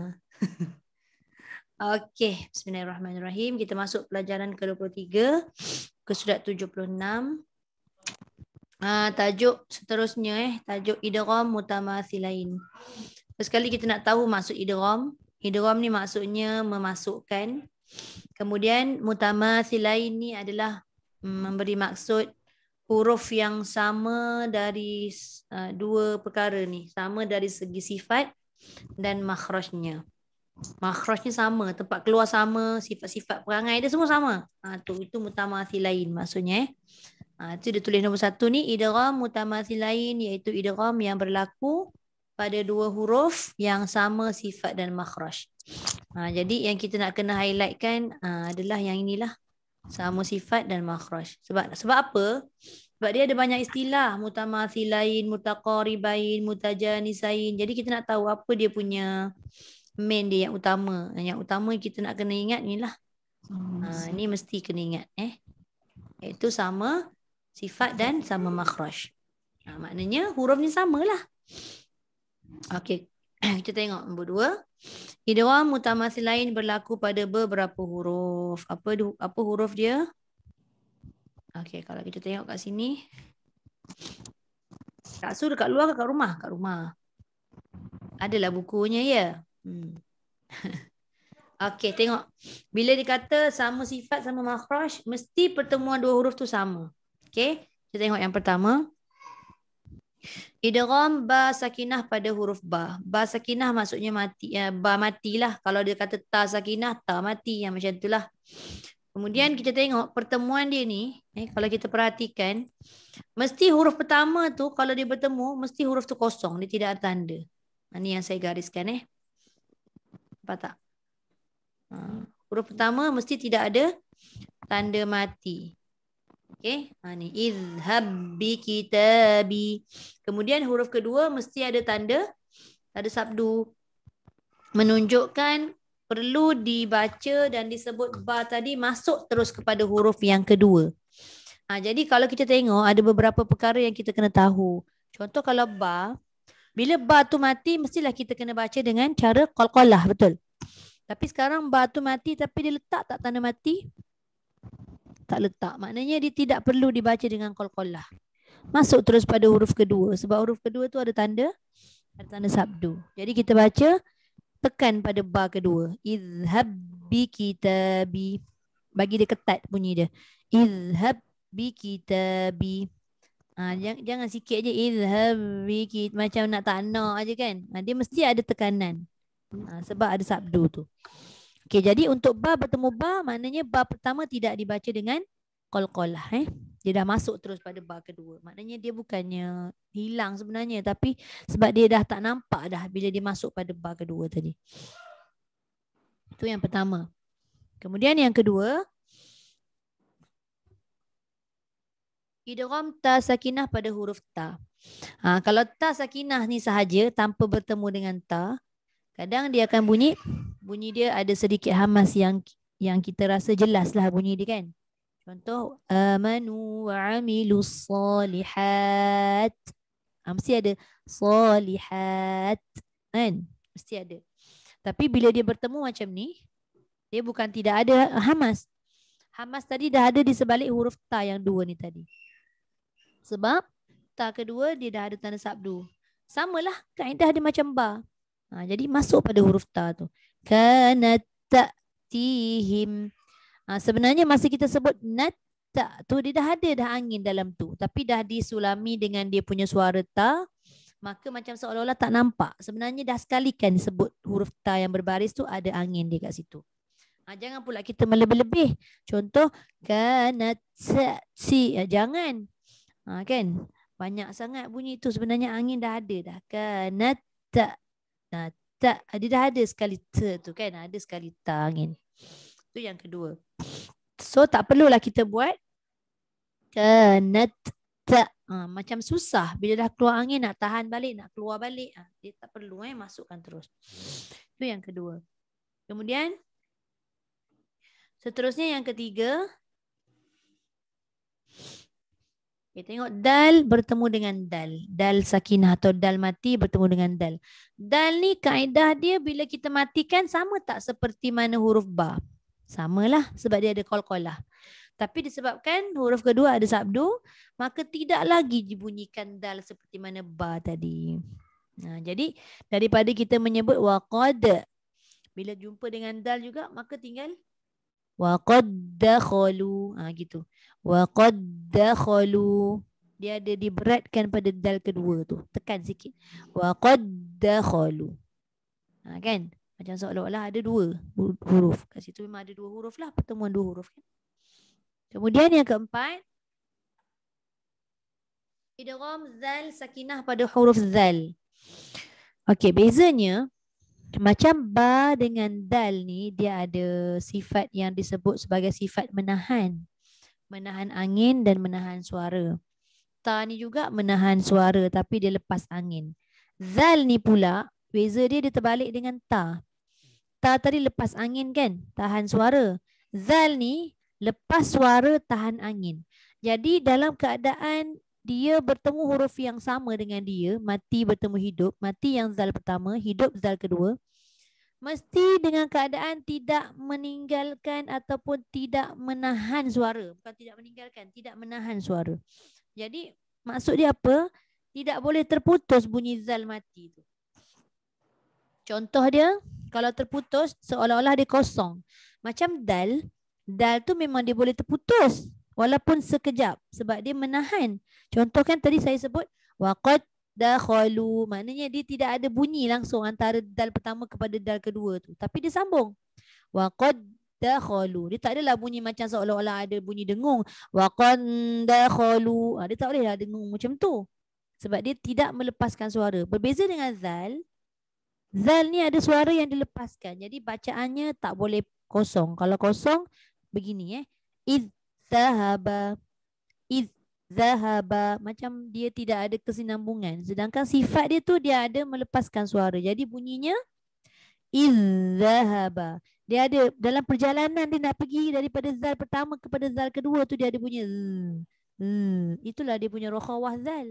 Okey, bismillahirrahmanirrahim. Kita masuk pelajaran ke dua puluh tiga, ke surat tujuh puluh enam. Ah, tajuk seterusnya eh tajuk idgham mutamathilain. Sekali kita nak tahu maksud idgham. Idgham ni maksudnya memasukkan. Kemudian mutamathilain ni adalah memberi maksud huruf yang sama dari uh, dua perkara ni, sama dari segi sifat dan makhrajnya. Makhrajnya sama, tempat keluar sama, sifat-sifat perangai dia semua sama. Ha, tu itu mutamathilain maksudnya eh. Ha, itu dia tulis nombor satu ni, idgham mutamathilain, iaitu idgham yang berlaku pada dua huruf yang sama sifat dan makhraj. Ha, jadi yang kita nak kena highlightkan ha, adalah yang inilah, sama sifat dan makhraj. Sebab sebab apa? Sebab dia ada banyak istilah, mutamathilain, mutaqaribain, mutajanisain. Jadi kita nak tahu apa dia punya main dia yang utama. Yang utama kita nak kena ingat ni lah. Ha, ni mesti kena ingat eh. Iaitu sama sifat dan sama makhraj. Ha, maknanya huruf ni samalah. Okey. Kita tengok nombor dua. Idgham mutamathilain berlaku pada beberapa huruf. Apa apa huruf dia? Okey, kalau kita tengok kat sini. Kak Su dekat luar ke kat rumah? Kat rumah. Adalah bukunya ya. Hmm. Okey, tengok. Bila dikata sama sifat sama makhraj, mesti pertemuan dua huruf tu sama. Okey, kita tengok yang pertama. Idgham ba sakinah pada huruf ba. Ba sakinah maksudnya mati. Ya, ba matilah. Kalau dia kata ta sakinah, ta mati. Yang macam itulah. Kemudian kita tengok pertemuan dia ni. Eh, kalau kita perhatikan. Mesti huruf pertama tu kalau dia bertemu. Mesti huruf tu kosong. Dia tidak ada tanda. Ini yang saya gariskan. Eh. Nampak tak? Ha, huruf pertama mesti tidak ada tanda mati. Okey, ha ni izhab bi kitabi. Kemudian huruf kedua mesti ada tanda tanda sabdu, menunjukkan perlu dibaca dan disebut ba tadi masuk terus kepada huruf yang kedua. Ha, jadi kalau kita tengok ada beberapa perkara yang kita kena tahu. Contoh kalau ba, bila ba tu mati mestilah kita kena baca dengan cara qalqalah, betul? Tapi sekarang ba tu mati tapi dia letak tak tanda mati? Tak letak. Maknanya dia tidak perlu dibaca dengan qalqalah. Masuk terus pada huruf kedua. Sebab huruf kedua tu ada tanda ada tanda sabdu. Jadi kita baca tekan pada ba kedua. Izhab bi kitabi. Bagi dia ketat bunyi dia. Izhab bi kitabi. Ha, jangan, jangan sikit je. Izhab bi kitabi. Macam nak tak nak aja kan. Ha, dia mesti ada tekanan. Ha, sebab ada sabdu tu. Okey, jadi untuk ba bertemu ba, maknanya ba pertama tidak dibaca dengan qalqalah. Eh? Dia dah masuk terus pada ba kedua. Maknanya dia bukannya hilang sebenarnya. Tapi sebab dia dah tak nampak dah bila dia masuk pada ba kedua tadi. Itu yang pertama. Kemudian yang kedua. Idgham ta sakinah pada huruf ta. Ha, kalau ta sakinah ni sahaja tanpa bertemu dengan ta. Kadang dia akan bunyi, bunyi dia ada sedikit hamas yang yang kita rasa jelas lah bunyi dia kan. Contoh, amanu wa amilus solihat. Ha, mesti ada solihat. Kan? Mesti ada. Tapi bila dia bertemu macam ni, dia bukan tidak ada hamas. Hamas tadi dah ada di sebalik huruf ta yang dua ni tadi. Sebab ta kedua dia dah ada tanda sabdu. Samalah kaedah dia macam ba. Ha, jadi masuk pada huruf ta tu. Kanat ta'tihim. Ha, sebenarnya masa kita sebut nat ta tu dia dah ada dah angin dalam tu. Tapi dah disulami dengan dia punya suara ta. Maka macam seolah-olah tak nampak. Sebenarnya dah sekalikan sebut huruf ta yang berbaris tu ada angin dia kat situ. Ha, jangan pula kita melebih-lebih. Contoh kanat ta'ti. Ha, jangan. Ha, kan? Banyak sangat bunyi tu sebenarnya angin dah ada dah. Kanat ta. Nah, tak, dia dah ada sekali ta tu kan. Ada sekali ta angin. Itu yang kedua. So tak perlulah kita buat kanat ta. Ha, macam susah. Bila dah keluar angin nak tahan balik, nak keluar balik. Ha, dia tak perlu eh masukkan terus. Itu yang kedua. Kemudian seterusnya yang ketiga. Okay, tengok dal bertemu dengan dal. Dal sakinah atau dal mati bertemu dengan dal. Dal ni kaedah dia bila kita matikan sama tak seperti mana huruf ba? Samalah sebab dia ada qalqalah. Tapi disebabkan huruf kedua ada sabdu, maka tidak lagi dibunyikan dal seperti mana ba tadi. Nah, jadi daripada kita menyebut waqad, bila jumpa dengan dal juga maka tinggal waqad dakhalu. Ha, gitu. Waqad dakhalu. Dia ada diberatkan pada dal kedua tu. Tekan sikit. Waqad dakhalu. Ha, kan? Macam seolah-olah ada dua huruf. Kat situ memang ada dua huruf lah. Pertemuan dua huruf. Kan? Kemudian yang keempat. Idgham zal sakinah pada huruf zal. Okey, bezanya. Macam ba dengan dal ni dia ada sifat yang disebut sebagai sifat menahan. Menahan angin dan menahan suara. Ta ni juga menahan suara tapi dia lepas angin. Zal ni pula beza dia dia terbalik dengan ta. Ta tadi lepas angin kan, tahan suara. Zal ni lepas suara tahan angin. Jadi dalam keadaan dia bertemu huruf yang sama dengan dia, mati bertemu hidup, mati yang zal pertama, hidup zal kedua, mesti dengan keadaan tidak meninggalkan ataupun tidak menahan suara. Bukan tidak meninggalkan, tidak menahan suara. Jadi maksud dia apa? Tidak boleh terputus bunyi zal mati tu. Contoh dia, kalau terputus seolah-olah dia kosong. Macam dal, dal tu memang dia boleh terputus. Walaupun sekejap sebab dia menahan. Contoh kan tadi saya sebut waqad dakhalu. Maknanya dia tidak ada bunyi langsung antara dal pertama kepada dal kedua tu. Tapi dia sambung. Waqad dakhalu. Dia tak adalah bunyi macam seolah-olah ada bunyi dengung. Waqad dakhalu. Ha, dia tak boleh lah dengung macam tu. Sebab dia tidak melepaskan suara. Berbeza dengan zal. Zal ni ada suara yang dilepaskan. Jadi bacaannya tak boleh kosong. Kalau kosong begini eh. Idh zahaba, idh zahaba, macam dia tidak ada kesinambungan. Sedangkan sifat dia tu dia ada melepaskan suara. Jadi bunyinya idh zahaba. Dia ada dalam perjalanan dia nak pergi daripada zal pertama kepada zal kedua tu dia ada bunyi z. Z. Itulah dia punya rokhawah zal.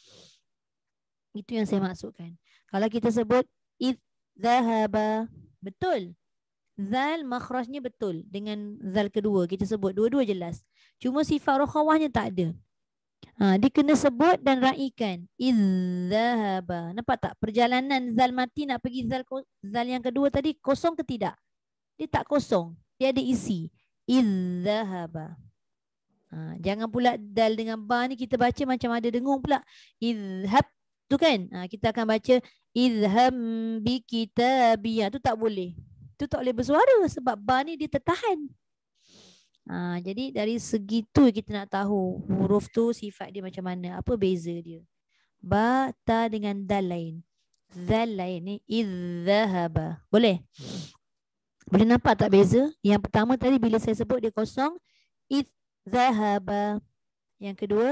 Itu yang saya maksudkan. Kalau kita sebut idh zahaba, betul. Zal makhrajnya betul dengan zal kedua. Kita sebut dua-dua jelas. Cuma sifat rokhawahnya tak ada. Ha, dia kena sebut dan raikan. Izzahaba. Nampak tak? Perjalanan zal mati nak pergi zal, zal yang kedua tadi kosong ke tidak? Dia tak kosong. Dia ada isi. Izzahaba. Ha, jangan pula dal dengan ba ni kita baca macam ada dengung pula. Izhab tu kan? Ha, kita akan baca izham bi kitabiyah. Tu tak boleh. Itu tak boleh bersuara sebab ba ni dia tertahan. Ha, jadi dari segi tu kita nak tahu huruf tu sifat dia macam mana. Apa beza dia. Ba, ta dengan dal lain. Zal lain ni. Izzahaba. Boleh? Boleh nampak tak beza? Yang pertama tadi bila saya sebut dia kosong. Izzahaba. Yang kedua.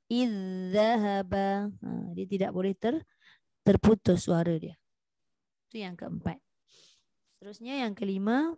Izzahaba. Ha, dia tidak boleh ter, terputus suara dia. Itu yang keempat. Terusnya yang kelima.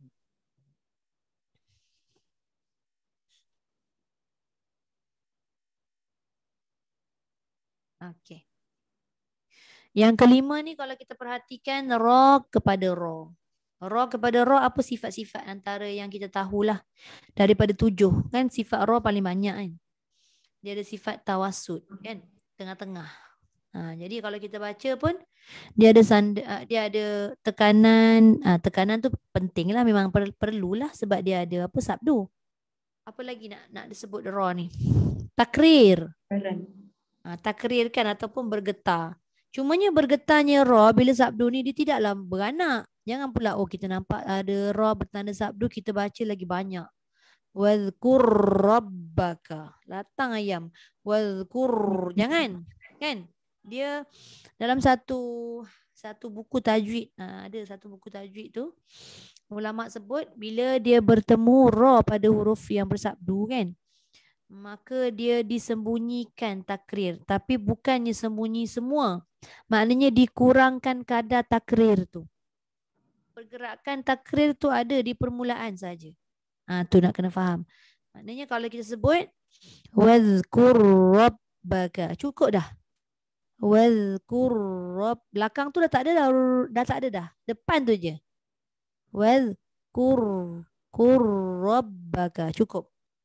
Okey. Yang kelima ni kalau kita perhatikan ra kepada ra. Ra kepada ra apa sifat-sifat antara yang kita tahulah daripada tujuh. Kan sifat ra paling banyak kan. Dia ada sifat tawassut kan. Tengah-tengah. Ha, jadi kalau kita baca pun dia ada sanda, dia ada tekanan. Ha, tekanan tu penting lah, memang per, perlulah sebab dia ada apa sabdu. Apa lagi nak nak disebut ra ni? Takrir. Ha, takrir kan ataupun bergetar. Cumanya bergetarnya ra bila sabdu ni dia tidaklah beranak. Jangan pula oh kita nampak ada ra bertanda sabdu kita baca lagi banyak. Wadhkur rabbaka. Latang ayam. Wadhkur. Jangan. Kan? Dia dalam satu satu buku tajwid, ha, ada satu buku tajwid tu ulama sebut bila dia bertemu ra pada huruf yang bersabdu kan, maka dia disembunyikan takrir, tapi bukannya sembunyi semua. Maknanya dikurangkan kadar takrir tu. Pergerakan takrir tu ada di permulaan saja. Ah ha, tu nak kena faham. Maknanya kalau kita sebut wazkur rabbaka, cukup dah. Wazkur rabb, belakang tu dah tak ada dah, dah tak ada dah. Depan tu je. Wazkur kur rabbaka, cukup.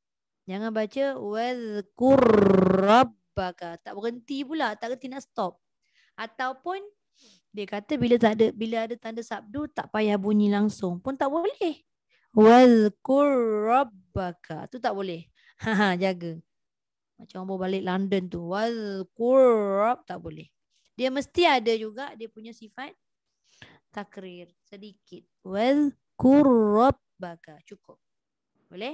Jangan baca wadhkur rabbaka. Tak berhenti pula, tak berhenti nak stop. Ataupun dia kata bila tak ada bila ada tanda sabdu tak payah bunyi langsung pun tak boleh. Wadhkur rabbaka. Tu tak boleh. Ha jaga. Macam orang bawa balik London tu. Wadhkur rabb tak boleh. Dia mesti ada juga dia punya sifat takrir sedikit. Wadhkur rabbaka. Cukup. Boleh?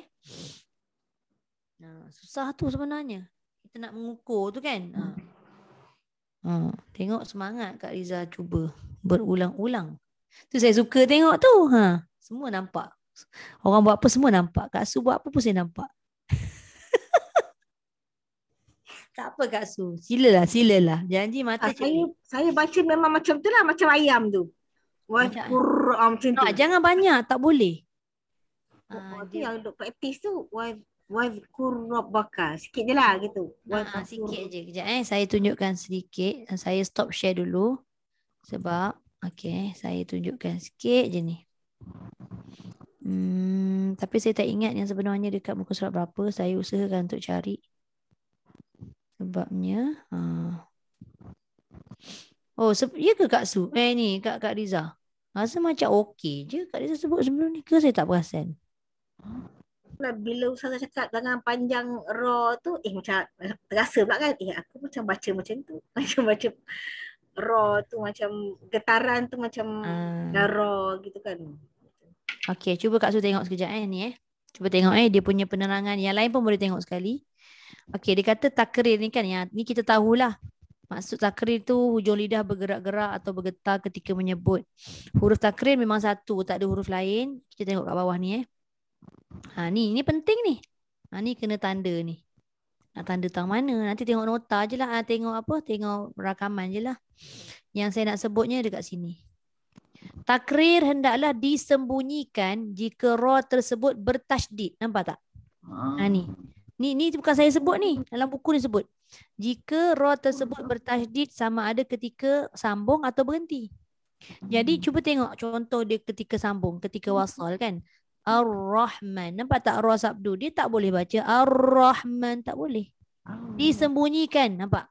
Nah, susah tu sebenarnya. Kita nak mengukur tu kan. Ha. Ha. Tengok semangat Kak Riza cuba berulang-ulang. Tu saya suka tengok tu. Ha. Semua nampak. Orang buat apa semua nampak. Kak Su buat apa pun saya nampak. Tak apa Kak Su. Silalah, silalah. Janji mata Ah, saya saya baca memang macam tu lah, macam ayam tu. Wadhkur ah, macam tu. no, jangan banyak, tak boleh. Ah, Ah, tu dia, yang duk praktis tu. Wad- Wadhkur rabbaka. Sikit je lah gitu. ah, ah, sikit je. Kejap eh. Saya tunjukkan sedikit. Saya stop share dulu. Sebab, okay, saya tunjukkan sikit je ni. Hmm, tapi saya tak ingat yang sebenarnya dekat muka surat berapa. Saya usahakan untuk cari. Sebabnya, ah. Oh, se- ya ke Kak Su? Eh ni, Kak Kak Riza. Rasa macam okey je Kak Riza sebut sebelum ni ke saya tak perasan. Bila Ustazah cakap dengan panjang ra tu, eh macam terasa pula kan. Eh aku macam baca macam tu. Macam baca ra tu macam getaran tu macam Ah. ra gitu kan. Okey, cuba Kak Su tengok sekejap eh ni eh. Cuba tengok eh dia punya penerangan. Yang lain pun boleh tengok sekali. Okey, dia kata takrir ni kan yang ni kita tahulah. Maksud takrir tu hujung lidah bergerak-gerak atau bergetar ketika menyebut. Huruf takrir memang satu, tak ada huruf lain. Kita tengok kat bawah ni eh. Ha ni, ni penting ni. Ha ni kena tanda ni. Nak tanda tang mana? Nanti tengok nota je lah. Ha, tengok apa? Tengok rakaman je lah. Yang saya nak sebutnya dekat sini. Takrir hendaklah disembunyikan jika ra tersebut bertasydid. Nampak tak? Ha ni. Ni ni bukan saya sebut ni. Dalam buku ni sebut. Jika ra tersebut bertasydid sama ada ketika sambung atau berhenti. Jadi cuba tengok contoh dia ketika sambung, ketika wasal kan. Ar-Rahman. Nampak tak ra sabdu? Dia tak boleh baca Ar-Rahman. Tak boleh. Disembunyikan. Nampak?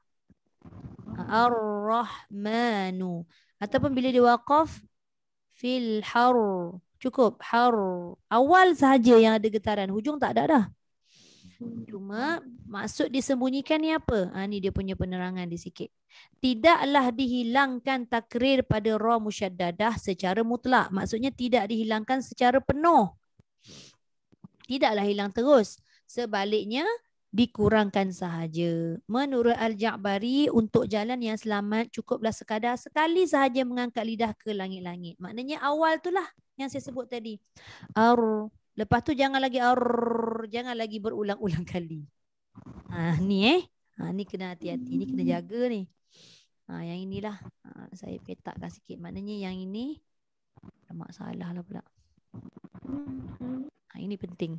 Ar-Rahmanu. Ataupun bila dia waqaf fil har. Cukup. Har. Awal sahaja yang ada getaran. Hujung tak ada dah. Cuma maksud disembunyikan ni apa? Ha, ni dia punya penerangan di sikit. Tidaklah dihilangkan takrir pada ra musyaddadah secara mutlak. Maksudnya tidak dihilangkan secara penuh. Tidaklah hilang terus. Sebaliknya dikurangkan sahaja. Menurut Al-Ja'bari, untuk jalan yang selamat cukuplah sekadar sekali sahaja mengangkat lidah ke langit-langit. Maknanya awal tu lah yang saya sebut tadi. Ar. Lepas tu jangan lagi ar. Jangan lagi berulang-ulang kali. Ha, ni eh. Ha, ni kena hati-hati. Ni kena jaga ni. Ha, yang inilah. Ha, saya petakkan sikit. Maknanya yang ini ada masalah lah pula. Ha, ini penting.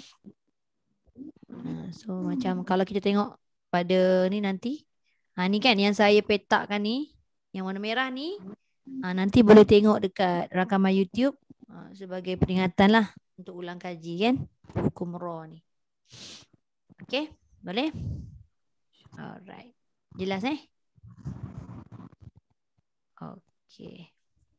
Ha, so macam kalau kita tengok pada ni nanti. Ha, ni kan yang saya petakkan ni. Yang warna merah ni. Ha, nanti boleh tengok dekat rakaman YouTube. Ha, sebagai peringatan lah. Untuk ulang kaji kan. Hukum ra ni. Okay. Boleh? Alright. Jelas eh? Okay.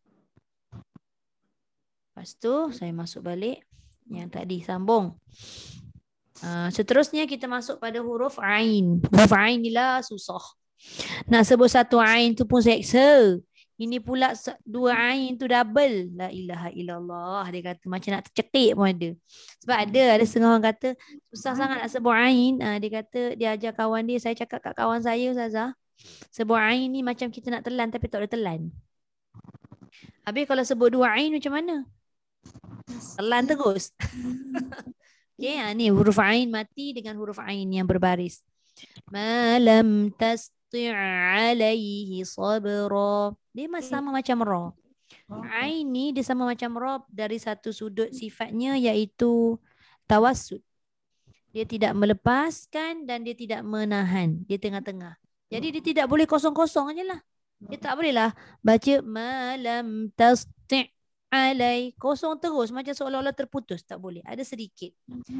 Lepas tu saya masuk balik. Yang tadi sambung. Uh, seterusnya kita masuk pada huruf Ain. Huruf Ain ni lah susah. Nak sebut satu Ain tu pun seksa. Ini pula dua Ain tu double. La ilaha illallah. Dia kata macam nak tercetik pun ada. Sebab ada. Ada setengah orang kata susah sangat nak sebut Ain. Uh, dia kata dia ajar kawan dia. Saya cakap kat kawan saya Ustazah. Sebut Ain ni macam kita nak telan tapi tak boleh telan. Habis kalau sebut dua Ain macam mana? Telan terus. Okay, ha, ni huruf Ain mati dengan huruf Ain yang berbaris. Malam tasti' alaihi sabra. Dia sama macam ra. Ain ni dia sama macam ra dari satu sudut sifatnya iaitu tawassut. Dia tidak melepaskan dan dia tidak menahan. Dia tengah-tengah. Jadi dia tidak boleh kosong-kosong aje lah. Dia tak boleh lah baca malam tasti' alai. Kosong terus macam seolah-olah terputus. Tak boleh. Ada sedikit.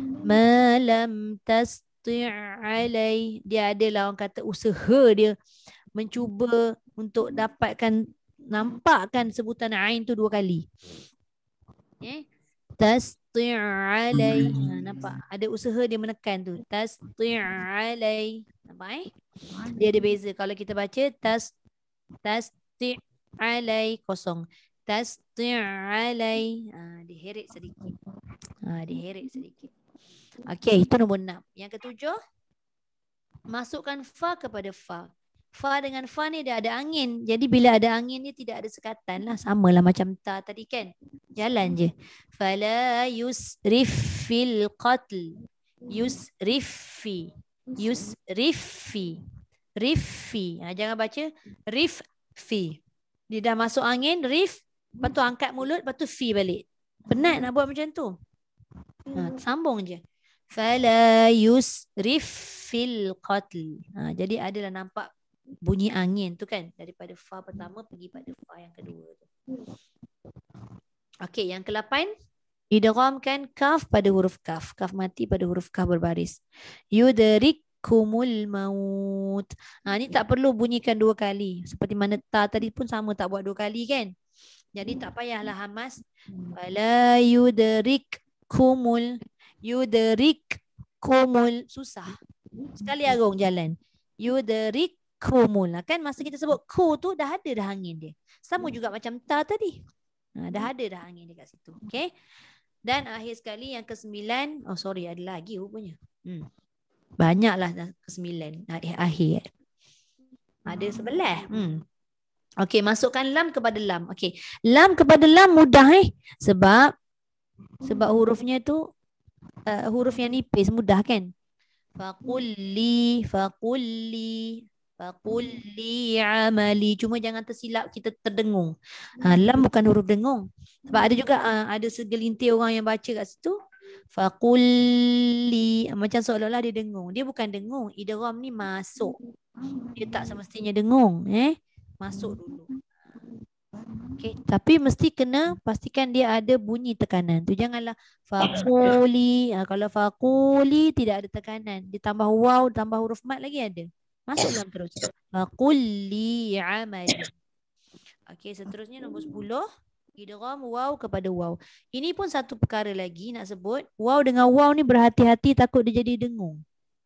Malam tasti' alai. Dia adalah orang kata usaha dia mencuba untuk dapatkan, nampakkan sebutan ain tu dua kali. Okay. Tasti' alai. Ha, nampak? Ada usaha dia menekan tu. Tasti' alai. Nampak eh? Dia ada beza. Kalau kita baca tas tasti' alai kosong. Tasti' alai. Ha, diheret sedikit. Ha, diheret sedikit. Okey, itu nombor enam. Yang ketujuh, masukkan fa kepada fa. Fa dengan fa ni dia ada angin. Jadi bila ada angin ni tidak ada sekatan lah. Samalah macam ta tadi kan. Jalan je. Fala yusrif fil qatl. Yusrifi. Yusrifi. Rifi. Ha, jangan baca riffi. Dia dah masuk angin, rif. Lepas tu angkat mulut, lepas tu fi balik. Penat nak buat macam tu. Ha, sambung je. Fala yusrif fil qatl. Ha, jadi adalah nampak bunyi angin tu kan. Daripada fa pertama pergi pada fa yang kedua tu. Okey, yang kelapan. Idghamkan kaf pada huruf kaf. Kaf mati pada huruf kaf berbaris. Yudrikumul maut. Ha, ni tak perlu bunyikan dua kali. Seperti mana ta tadi pun sama, tak buat dua kali kan. Jadi tak payahlah hamas. Wala yudrikumul. Yudrikumul. Susah. Sekali arung jalan. Yudrikumul. Kan masa kita sebut ku tu dah ada dah angin dia. Sama juga macam ta tadi. Ha, dah ada dah angin dia kat situ. Okay. Dan akhir sekali yang kesembilan. Oh sorry, ada lagi rupanya. Hmm. Banyaklah dah kesembilan. Akhir-akhir. Ada sebelah. Hmm. Okey, masukkan lam kepada lam. Okey. Lam kepada lam mudah eh. Sebab sebab hurufnya tu uh, huruf yang nipis, mudah kan? Faqulli, faqulli, faqulli amali. Cuma jangan tersilap kita terdengung. Ha, lam bukan huruf dengung. Sebab ada juga uh, ada segelintir orang yang baca kat situ faqulli, macam seolah-olah dia dengung. Dia bukan dengung. Idgham ni masuk. Dia tak semestinya dengung, eh. Masuk dulu. Okey, tapi mesti kena pastikan dia ada bunyi tekanan. Tu janganlah faquli. Ha, kalau faquli tidak ada tekanan. Dia tambah waw, tambah huruf mat lagi ada. Masuk dalam terus. Faqulli amali. Okey, seterusnya nombor sepuluh. Idgham waw kepada waw. Ini pun satu perkara lagi nak sebut. Waw dengan waw ni berhati-hati, takut dia jadi dengung.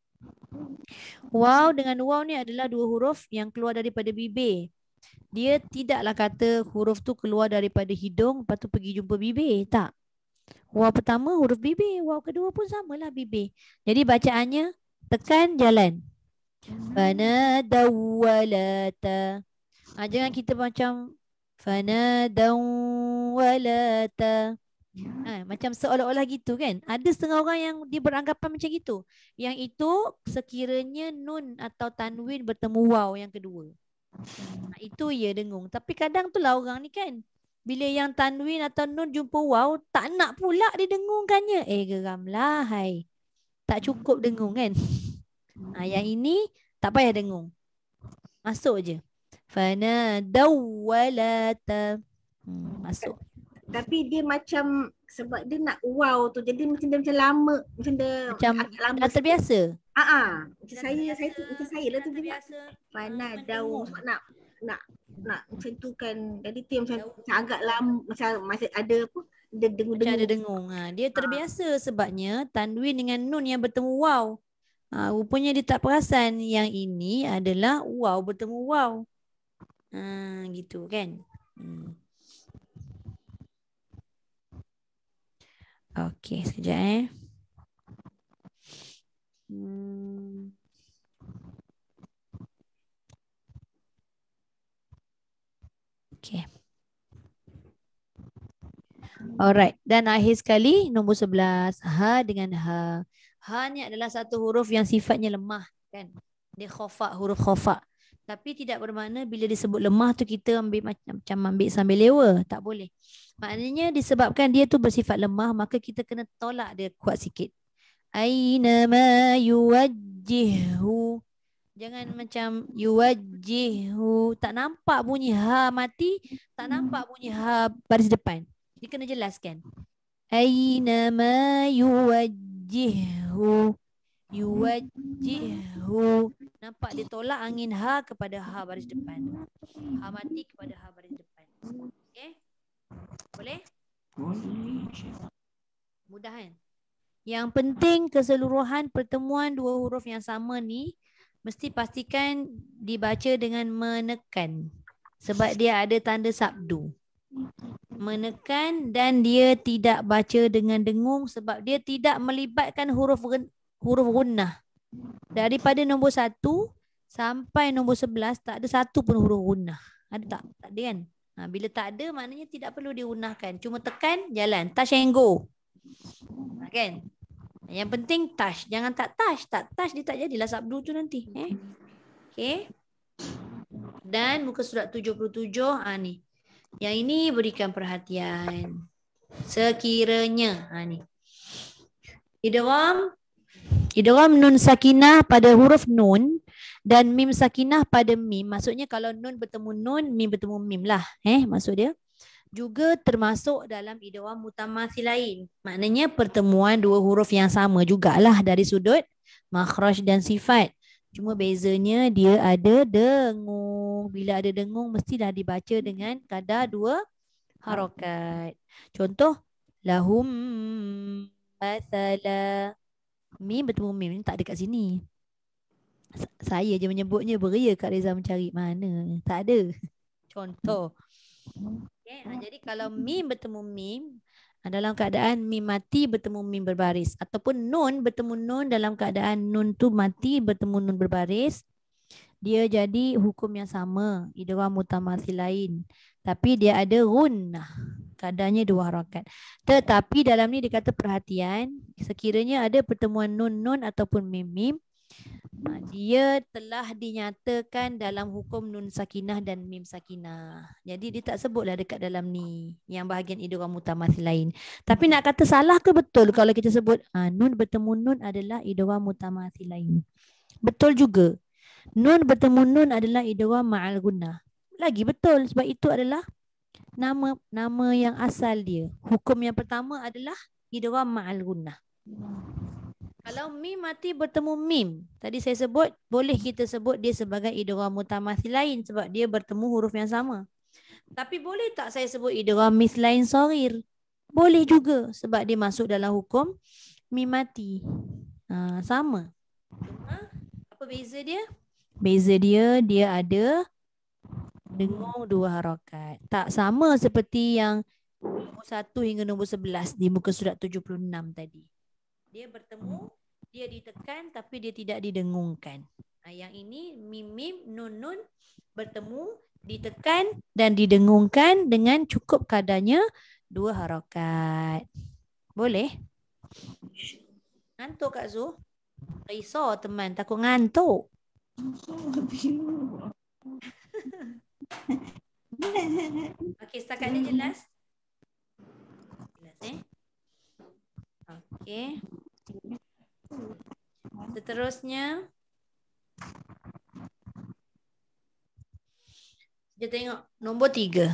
Waw dengan waw ni adalah dua huruf yang keluar daripada bibir. Dia tidaklah kata huruf tu keluar daripada hidung lepas tu pergi jumpa bibir. Tak. Waw pertama huruf bibir. Waw kedua pun samalah bibir. Jadi bacaannya tekan jalan. Fanadaw walata. Ha, jangan kita macam fanadaw walata. Ha, macam seolah-olah gitu kan. Ada setengah orang yang dia beranggapan macam gitu. Yang itu sekiranya nun atau tanwin bertemu waw yang kedua. Ha, itu ia dengung. Tapi kadang tu lah orang ni kan. Bila yang tanwin atau nun jumpa waw, tak nak pula dia dengungkannya. Eh geramlah hai. Tak cukup dengung kan. Ha, yang ini tak payah dengung. Masuk je. Fanadaw walata. Hmm, masuk. Tapi dia macam sebab dia nak wow tu, jadi macam dia macam lama, macam dia Macam agak lama. dah terbiasa. Ah, ah. Macam Dah saya, terbiasa. saya tu macam saya lah tu Dah dia nak terbiasa. fanadaw mendengung. sebab nak nak nak macam tu kan. Jadi dia macam, macam agak lama, macam masih ada apa? Dia Macam dengung-dengung. ada dengung. Ha, dia terbiasa sebabnya tanwin dengan nun yang bertemu waw. Ha, rupanya dia tak perasan yang ini adalah waw bertemu waw. Ha, gitu kan. Hmm. Okey, sekejap eh. Hmm. Okey. Alright. Dan akhir sekali nombor sebelas. Ha dengan ha. Ha ni adalah satu huruf yang sifatnya lemah kan. Dia khofa, huruf khofa. Tapi tidak bermakna bila disebut lemah tu kita ambil macam, macam ambil sambil lewa. Tak boleh. Maknanya disebabkan dia tu bersifat lemah, maka kita kena tolak dia kuat sikit. Aina ma yuwajjihu. Jangan macam yuwajjihu. Tak nampak bunyi ha mati, tak nampak bunyi ha baris depan. Dia kena jelaskan. Aina ma yuwajjihu. Yuwajjihu. Nampak dia tolak angin ha kepada ha baris depan. Ha mati kepada ha baris depan. Okey? Boleh? Mudah kan? Yang penting keseluruhan pertemuan dua huruf yang sama ni mesti pastikan dibaca dengan menekan. Sebab dia ada tanda sabdu. Menekan dan dia tidak baca dengan dengung sebab dia tidak melibatkan huruf huruf gunnah. Daripada nombor satu sampai nombor sebelas tak ada satu pun huruf gunnah. Ada tak? Tak ada kan? Ha, bila tak ada maknanya tidak perlu diunahkan. Cuma tekan, jalan. Touch and go. Ha, kan? Yang penting touch. Jangan tak touch. Tak touch dia tak jadilah sabdu tu nanti. Eh? Okay. Dan muka surat tujuh puluh tujuh. Ha, ni. Yang ini berikan perhatian. Sekiranya. Ha, ni. Idgham. Idgham nun sakinah pada huruf nun. Dan mim sakinah pada mim. Maksudnya kalau nun bertemu nun, mim bertemu mim lah. Eh, maksud dia. Juga termasuk dalam idgham mutamathilain. Maknanya pertemuan dua huruf yang sama jugalah dari sudut makhraj dan sifat. Cuma bezanya dia ada dengung. Bila ada dengung mestilah dibaca dengan kadar dua harakat. Contoh lahum mathala. Mim bertemu mim tak ada kat sini. Saya je menyebutnya, beria Kak Reza mencari mana. Tak ada. Contoh. Okay, ha, jadi kalau mim bertemu mim dalam keadaan mim mati bertemu mim berbaris ataupun nun bertemu nun dalam keadaan nun tu mati bertemu nun berbaris, dia jadi hukum yang sama, idgham mutamathilain. Tapi dia ada gunnah. Kadarnya dua harakat. Tetapi dalam ni dia kata perhatian, sekiranya ada pertemuan nun-nun ataupun mim-mim, dia telah dinyatakan dalam hukum nun sakinah dan mim sakinah. Jadi dia tak sebutlah dekat dalam ni yang bahagian idgham mutamathilain. Tapi nak kata salah ke betul kalau kita sebut ha, nun bertemu nun adalah idgham mutamathilain. Betul juga. Nun bertemu nun adalah idgham ma'al gunnah. Lagi betul sebab itu adalah nama nama yang asal dia. Hukum yang pertama adalah idgham ma'al gunnah. Kalau mim mati bertemu mim, tadi saya sebut, boleh kita sebut dia sebagai idgham mutamathilain sebab dia bertemu huruf yang sama. Tapi boleh tak saya sebut idgham mithlain shaghir? Boleh juga sebab dia masuk dalam hukum mim mati. Ha, sama. Cuma apa beza dia? Beza dia, dia ada dengung dua harakat. Tak sama seperti yang nombor satu hingga nombor sebelas di muka surat tujuh puluh enam tadi. Dia bertemu, dia ditekan tapi dia tidak didengungkan. Nah, yang ini mim-mim, nun-nun bertemu, ditekan dan didengungkan dengan cukup kadarnya dua harakat. Boleh? Ngantuk Kak Zu? Risau teman, takut ngantuk. Okey, setakat ni jelas? Jelas eh? Okey. Seterusnya kita tengok nombor tiga.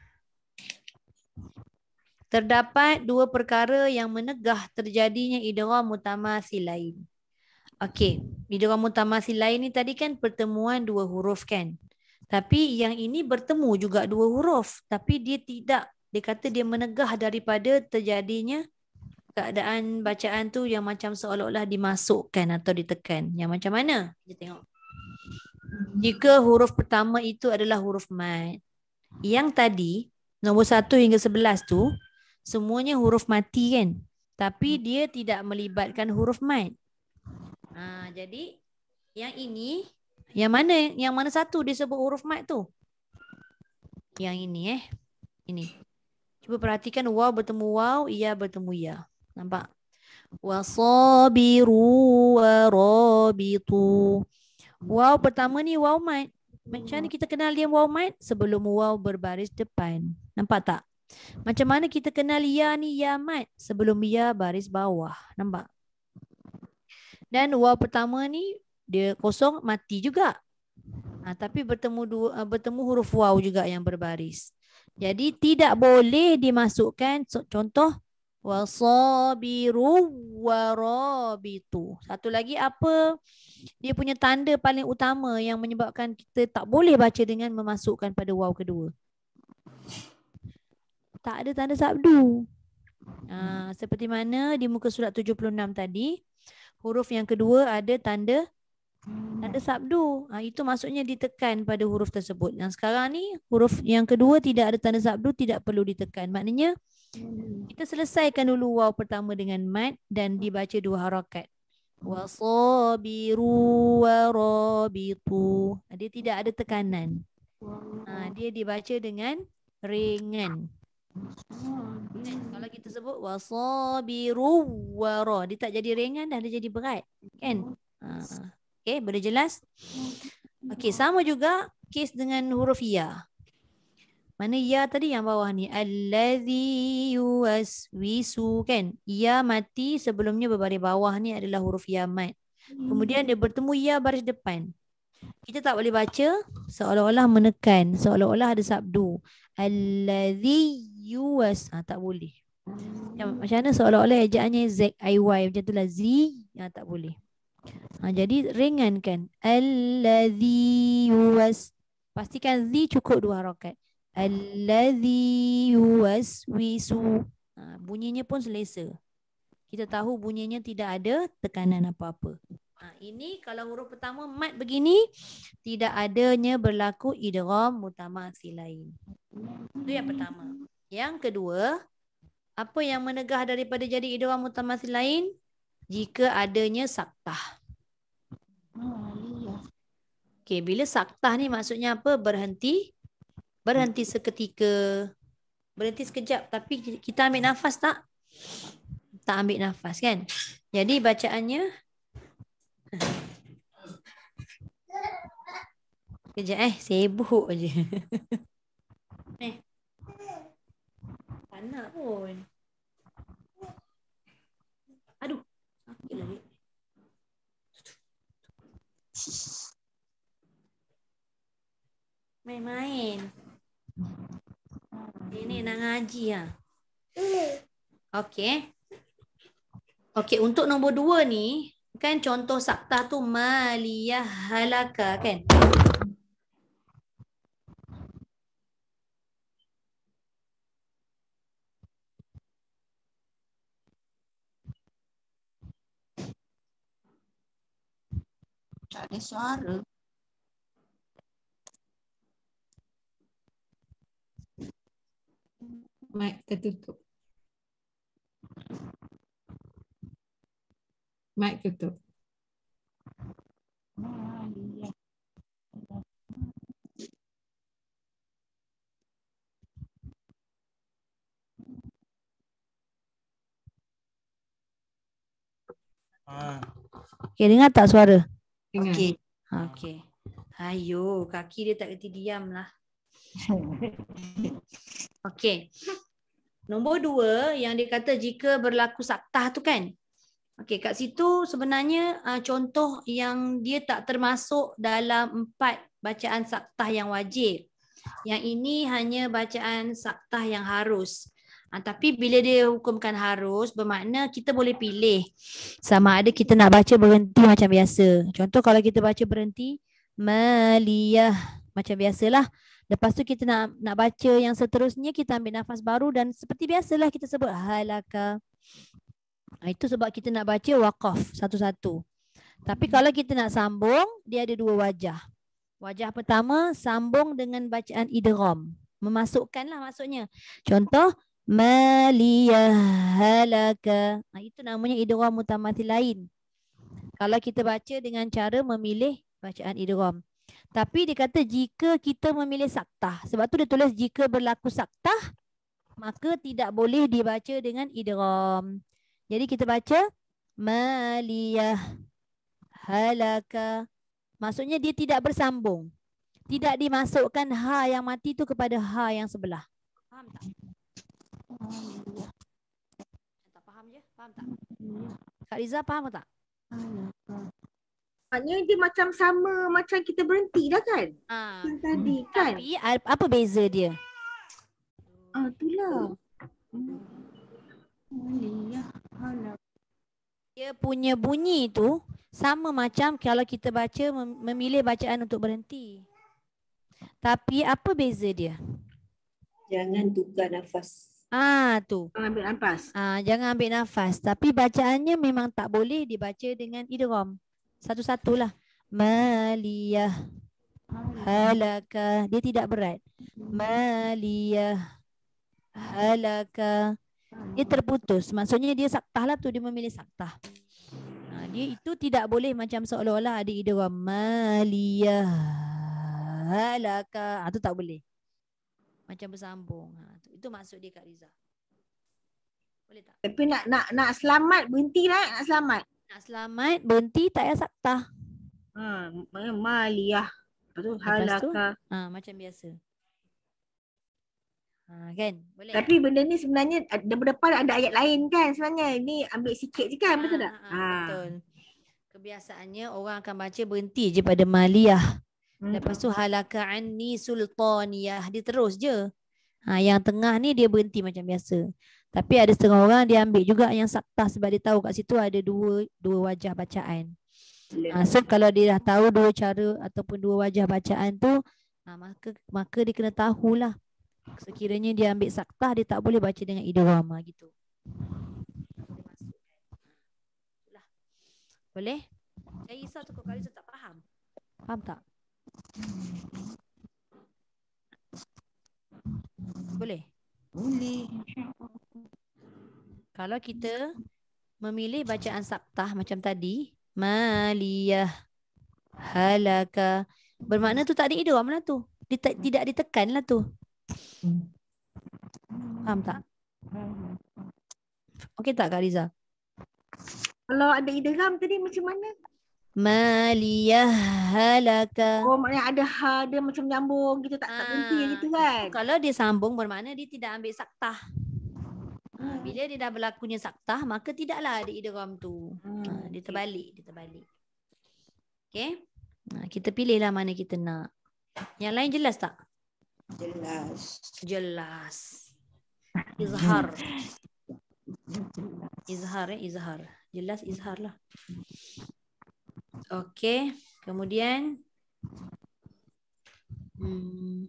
Terdapat dua perkara yang menegah terjadinya idgham mutamathilain. Okey, idgham mutamathilain ni tadi kan pertemuan dua huruf kan. Tapi yang ini bertemu juga dua huruf, tapi dia tidak, dia kata dia menegah daripada terjadinya keadaan bacaan tu yang macam seolah-olah dimasukkan atau ditekan. Yang macam mana? Kita tengok. Jika huruf pertama itu adalah huruf mad. Yang tadi, nombor satu hingga sebelas tu, semuanya huruf mati kan? Tapi dia tidak melibatkan huruf mad. Ha, jadi, yang ini, yang mana yang mana satu disebut huruf mad tu? Yang ini eh. Ini. Cuba perhatikan waw bertemu waw, ya bertemu ya. Nampak? Wasabiru warabitu. Waw pertama ni waw mat. Macam mana kita kenal dia waw mat? Sebelum waw berbaris depan. Nampak tak? Macam mana kita kenal ya ni ya mat? Sebelum ya baris bawah. Nampak? Dan waw pertama ni dia kosong mati juga. Ha, tapi bertemu dua, bertemu huruf waw juga yang berbaris. Jadi tidak boleh dimasukkan so- contoh wasabiru warabitu. Satu lagi apa dia punya tanda paling utama yang menyebabkan kita tak boleh baca dengan memasukkan pada waw kedua. Tak ada tanda sabdu. Ha, seperti mana di muka surat tujuh puluh enam tadi, huruf yang kedua ada tanda tanda sabdu. Ha, itu maksudnya ditekan pada huruf tersebut. Yang sekarang ni huruf yang kedua tidak ada tanda sabdu, tidak perlu ditekan. Maknanya kita selesaikan dulu waw pertama dengan mad dan dibaca dua harakat. Wasabiru warabitu. Dia tidak ada tekanan. Ha, dia dibaca dengan ringan. Kan? Kalau kita sebut wasabiru wara, dia tak jadi ringan dah, dia jadi berat. Kan? Ha. Okay, boleh jelas? Okay, sama juga kes dengan huruf ya. Mana ya tadi yang bawah ni? Allazi yuwaswisu, kan? Ya mati sebelumnya berbaris bawah ni adalah huruf ya mat. Kemudian dia bertemu ya baris depan. Kita tak boleh baca seolah-olah menekan, seolah-olah ada sabdu. Allazi yuwas, ha, tak boleh. Macam, macam mana seolah-olah ejaannya Z I Y macam itulah Z, ha, tak boleh. Ha, jadi ringankan. Allazi yuwas. Pastikan Z cukup dua harakat. Allazi yuwaswisu. Ha, bunyinya pun selesa. Kita tahu bunyinya tidak ada tekanan apa-apa. Ha, ini kalau huruf pertama mat begini, tidak adanya berlaku idgham mutamatsilain. Itu yang pertama. Yang kedua, apa yang menegah daripada jadi idgham mutamatsilain? Jika adanya saktah. Okey, bila saktah ni maksudnya apa? Berhenti. Berhenti seketika. Berhenti sekejap. Tapi kita ambil nafas tak? Tak ambil nafas kan? Jadi bacaannya. Kejap eh. Sibuk je. Eh. Tak nak pun. Aduh. Sakit lagi. Main-main. Ini nak ngaji lah. Okey. Okey, untuk nombor dua ni, kan contoh saktah tu maliyah halaka kan? Tak ada suara. Mic tertutup. Mic tutup. Okey, dengar tak suara? Dengar. Okey. Okey. Ayo, kaki dia tak kerti diam lah. Okey. Nombor dua yang dia kata jika berlaku saktah tu kan. Okey, kat situ sebenarnya uh, contoh yang dia tak termasuk dalam empat bacaan saktah yang wajib. Yang ini hanya bacaan saktah yang harus. Ha, tapi bila dia hukumkan harus, bermakna kita boleh pilih sama ada kita nak baca berhenti macam biasa. Contoh kalau kita baca berhenti, maliyah macam biasalah. Lepas tu kita nak nak baca yang seterusnya, kita ambil nafas baru dan seperti biasalah kita sebut halaka. Ha, itu sebab kita nak baca waqaf satu-satu. Tapi kalau kita nak sambung, dia ada dua wajah. Wajah pertama, sambung dengan bacaan idgham. Memasukkanlah maksudnya. Contoh, maliyah halaka. Ha, itu namanya idgham mutamatsilain. Kalau kita baca dengan cara memilih bacaan idgham. Tapi dia kata jika kita memilih saktah. Sebab tu dia tulis jika berlaku saktah, maka tidak boleh dibaca dengan idgham. Jadi kita baca maliyah halaka. Maksudnya dia tidak bersambung. Tidak dimasukkan ha yang mati tu kepada ha yang sebelah. Faham tak? Tak faham je? Faham tak? Kak Riza faham tak? Maknanya dia macam sama macam kita berhenti dah kan? Ha. Yang tadi kan? Tapi apa beza dia? Ah, itulah. Maliyah halak. Dia punya bunyi tu sama macam kalau kita baca mem- memilih bacaan untuk berhenti. Tapi apa beza dia? Jangan tukar nafas. Ah tu. Ambil nafas. Ah jangan ambil nafas. Tapi bacaannya memang tak boleh dibaca dengan idgham. Satu-satulah. Maliyah halaka. Dia tidak berat. Maliyah halaka. Dia terputus. Maksudnya dia saktah lah tu. Dia memilih saktah. Ha, dia itu tidak boleh macam seolah-olah ada idgham. Maliyah halaka. Ha, tu tak boleh. Macam bersambung. Ha, tu. Itu maksud dia Kak Riza. Boleh tak? Tapi nak nak nak selamat berhenti lah, nak selamat. Nak selamat berhenti tak payah saktah. Ha, maliyah. Lepas tu Lepas tu, halaka. ha, macam biasa. Ha, kan? Boleh? Tapi benda ni sebenarnya ada depan ada ayat lain kan sebenarnya. Ni ambil sikit je kan, betul Ha, tak? ha, ha, betul. Kebiasaannya orang akan baca berhenti je pada maliyah. Hmm. Lepas tu halaka anni sultaniyah. Dia terus je. Ha, yang tengah ni dia berhenti macam biasa. Tapi ada setengah orang dia ambil juga yang saktah sebab dia tahu kat situ ada dua dua wajah bacaan. Ha, so kalau dia dah tahu dua cara ataupun dua wajah bacaan tu, ha, maka maka dia kena tahulah. Sekiranya dia ambil saktah, dia tak boleh baca dengan idgham gitu. Boleh? Saya risau tu kau kali tu tak faham. Faham tak? Boleh? Boleh. Kalau kita memilih bacaan saktah macam tadi, maliyah halaka, bermakna tu tak ada idgham lah tu. Dia tak, tidak ditekan lah tu. Faham tak? Okey tak Kak Riza? Kalau ada idgham tadi macam mana? Maliyah halaka. Oh, maknanya ada ha, dia macam nyambung gitu, tak tak berhenti Ah, gitu kan? Kalau dia sambung bermakna dia tidak ambil saktah. Ha, bila dia dah berlakunya saktah, maka tidaklah ada idgham tu. Ha, dia terbalik, dia terbalik. Okey? Ha, kita pilihlah mana kita nak. Yang lain jelas tak? Jelas. Jelas. Izhar. Izhar eh, izhar. Jelas izhar lah. Okey, kemudian hmm.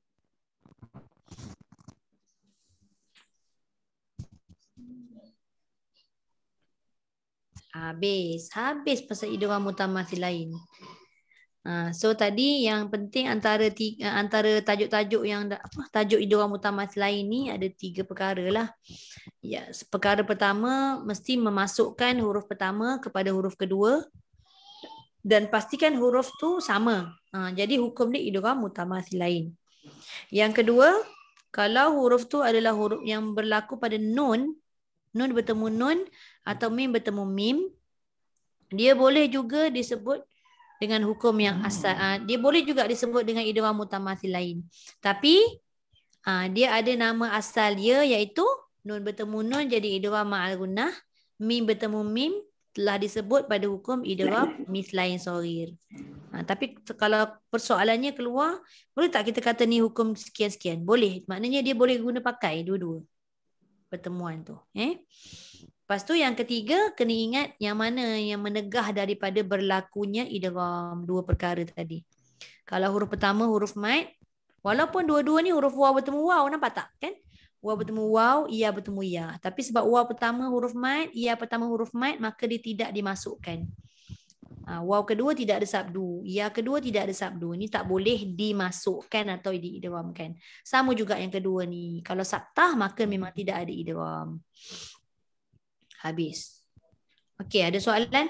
Habis, habis pasal idgham mutamatsil lain. Ha, so tadi yang penting antara tiga, antara tajuk-tajuk yang apa tajuk idgham mutamatsil lain ni ada tiga perkara lah. Ya, perkara pertama mesti memasukkan huruf pertama kepada huruf kedua dan pastikan huruf tu sama. Ha, jadi hukum dia idgham mutamatsil lain. Yang kedua, kalau huruf tu adalah huruf yang berlaku pada nun, nun bertemu nun atau mim bertemu mim, dia boleh juga disebut dengan hukum yang asal. Uh, dia boleh juga disebut dengan idgham mutamatsil lain. Tapi uh, dia ada nama asal dia iaitu nun bertemu nun jadi idgham ma'al gunnah, mim bertemu mim telah disebut pada hukum idgham mislain shaghir. Ha, tapi kalau persoalannya keluar, boleh tak kita kata ni hukum sekian-sekian? Boleh. Maknanya dia boleh guna pakai dua-dua pertemuan tu. Eh? Lepas tu yang ketiga, kena ingat yang mana yang menegah daripada berlakunya idgham, dua perkara tadi. Kalau huruf pertama huruf mad, walaupun dua-dua ni huruf waw bertemu waw, nampak tak? Kan? Waw bertemu waw, ia bertemu ia. Tapi sebab waw pertama huruf mad, ia pertama huruf mad, maka dia tidak dimasukkan. Ha, waw kedua tidak ada sabdu, ia kedua tidak ada sabdu. Ini tak boleh dimasukkan atau diidghamkan. Sama juga yang kedua ni. Kalau saktah maka memang tidak ada idgham. Habis. Okey, ada soalan?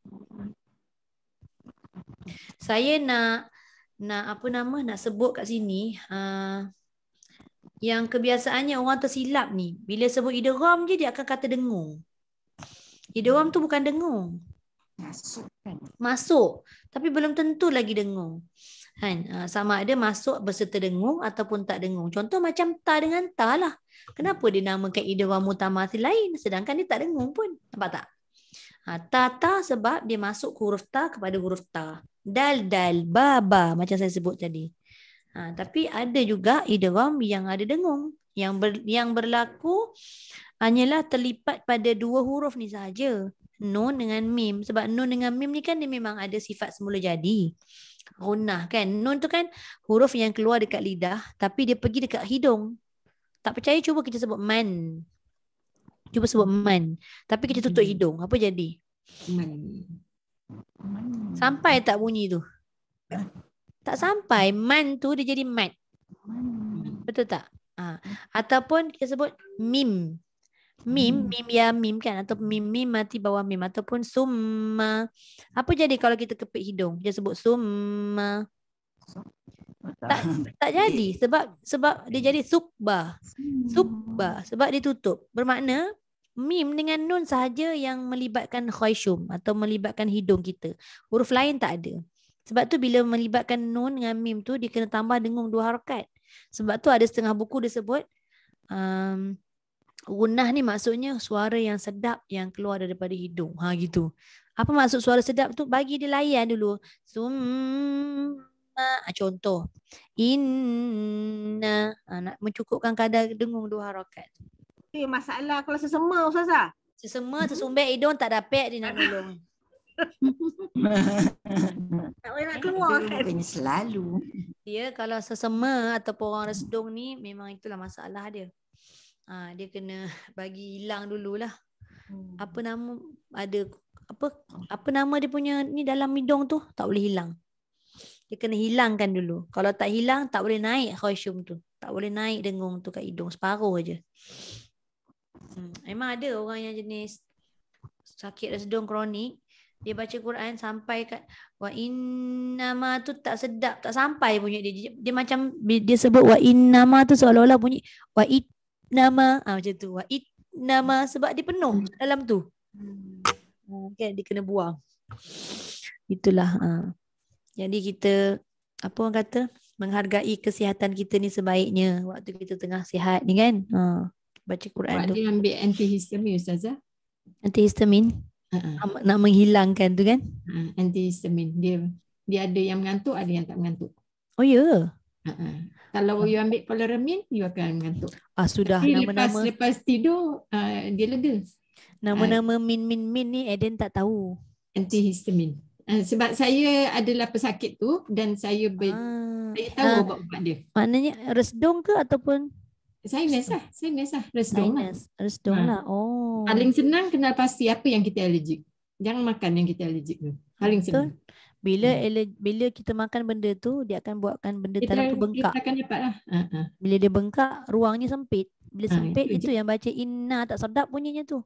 Saya nak nak apa nama nak sebut kat sini uh, yang kebiasaannya orang tersilap ni, bila sebut idgham je dia akan kata dengung. Idgham tu bukan dengung. Masuk kan. Masuk, tapi belum tentu lagi dengung. Kan? Uh, sama ada masuk berserta dengung ataupun tak dengung. Contoh macam ta dengan ta lah. Kenapa dia namakan idgham mutamatsil lain sedangkan dia tak dengung pun? Nampak tak? Ha, ta ta sebab dia masuk huruf ta kepada huruf ta. Dal dal ba ba macam saya sebut tadi. Ha, tapi ada juga idgham yang ada dengung. Yang ber, yang berlaku hanyalah terlipat pada dua huruf ni sahaja. Nun dengan mim. Sebab nun dengan mim ni kan dia memang ada sifat semula jadi. Gunnah kan. Nun tu kan huruf yang keluar dekat lidah tapi dia pergi dekat hidung. Tak percaya cuba kita sebut man. Cuba sebut man. Tapi kita tutup hidung. Apa jadi? Man. Sampai tak bunyi tu? Tak sampai. Man tu dia jadi mat. Betul tak? Ha. Ataupun kita sebut mim. Mim, mim ya mim kan. Atau mim, mim mati bawah mim. Ataupun summa. Apa jadi kalau kita kepit hidung? Dia sebut summa. Tak, tak jadi. Sebab sebab dia jadi sukba. Sukba. Sebab dia tutup. Bermakna mim dengan nun sahaja yang melibatkan khayshum. Atau melibatkan hidung kita. Huruf lain tak ada. Sebab tu bila melibatkan nun dengan mim tu dia kena tambah dengung dua harakat. Sebab tu ada setengah buku dia sebut um, gunnah ni maksudnya suara yang sedap yang keluar daripada hidung. Ha gitu. Apa maksud suara sedap tu? Bagi dia layan dulu. Summa. Ha, contoh. Inna. Ha, nak mencukupkan kadar dengung dua harakat. Itu yang masalah kalau sesema Ustazah. Sesema tersumbek hidung tak dapat dia nak tolong. Tak boleh nak keluar kan. Bukannya selalu. Dia kalau sesema ataupun orang resdung ni memang itulah masalah dia. Ha, dia kena bagi hilang dululah. Apa nama ada apa apa nama dia punya ni dalam hidung tu tak boleh hilang. Dia kena hilangkan dulu. Kalau tak hilang tak boleh naik khayshum tu. Tak boleh naik dengung tu kat hidung separuh aja. Hmm, memang ada orang yang jenis sakit resdung kronik. Dia baca Quran sampai kat wa innama tu tak sedap, tak sampai bunyi dia. Dia, dia macam dia sebut wa innama tu seolah-olah bunyi wa itnama. Ah macam tu. Wa itnama sebab dia penuh dalam tu. Hmm, kan dia kena buang. Itulah. Ha. Jadi kita apa orang kata menghargai kesihatan kita ni sebaiknya waktu kita tengah sihat ni kan. Ha. Baca Quran Sebab tu. dia ambil antihistamin Ustazah. Antihistamin. Uh-uh. Nak menghilangkan tu kan? Uh, antihistamin. Dia dia ada yang mengantuk, ada yang tak mengantuk. Oh ya. Yeah. Uh-uh. Kalau you ambil polaramin, you akan mengantuk. Ah sudah Tapi nama-nama lepas lepas tidur uh, dia lega. Nama-nama min min min ni Eden tak tahu. Antihistamin. Uh, sebab saya adalah pesakit tu dan saya ber, Ah. saya tahu Ah. ubat-ubat dia. Maknanya resdung ke ataupun Sinus lah, sinus lah, resdung lah. sinus? Resdung Ha. lah. Oh. Paling senang kenal pasti apa yang kita allergic. Jangan makan yang kita allergic tu. Paling senang. Betul. Bila Hmm. ele- bila kita makan benda tu dia akan buatkan benda Kita, dalam tu kita bengkak. akan dapat lah. Uh-uh. Bila dia bengkak ruangnya sempit. Bila Ah, sempit itu itu yang baca inna tak sedap bunyinya tu.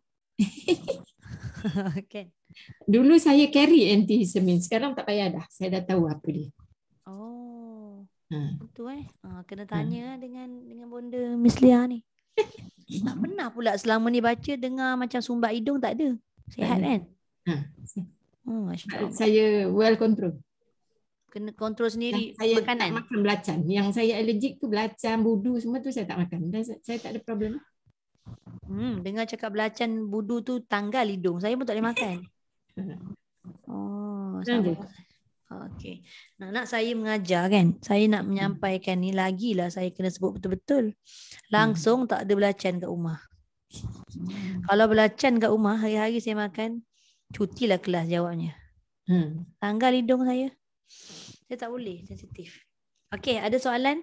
Kan. Dulu saya carry antihistamin. Sekarang tak payah dah. Saya dah tahu apa dia. Oh. Ha. Betul eh. Ha, kena tanya dengan dengan bonda Miss Lia ni. Tak pernah pula selama ni baca dengar macam sumbat hidung tak ada. Sihat Tak ada. kan? Ha. Oh, Masya Allah. Saya well control. Kena kontrol sendiri Saya makanan. tak makan belacan. Yang saya allergic tu belacan, budu semua tu saya tak makan. Dan saya, saya tak ada problem. Hmm, dengar cakap belacan budu tu tanggal hidung. Saya pun tak boleh makan. Oh, Jangan sama. Okey. Nak nak saya mengajar kan. Saya nak menyampaikan ni lagilah saya kena sebut betul-betul. Langsung tak ada belacan kat rumah. Kalau belacan kat rumah hari-hari saya makan, cutilah kelas jawabnya. Hmm. Tanggal hidung saya. Saya tak boleh, sensitif. Okey, ada soalan?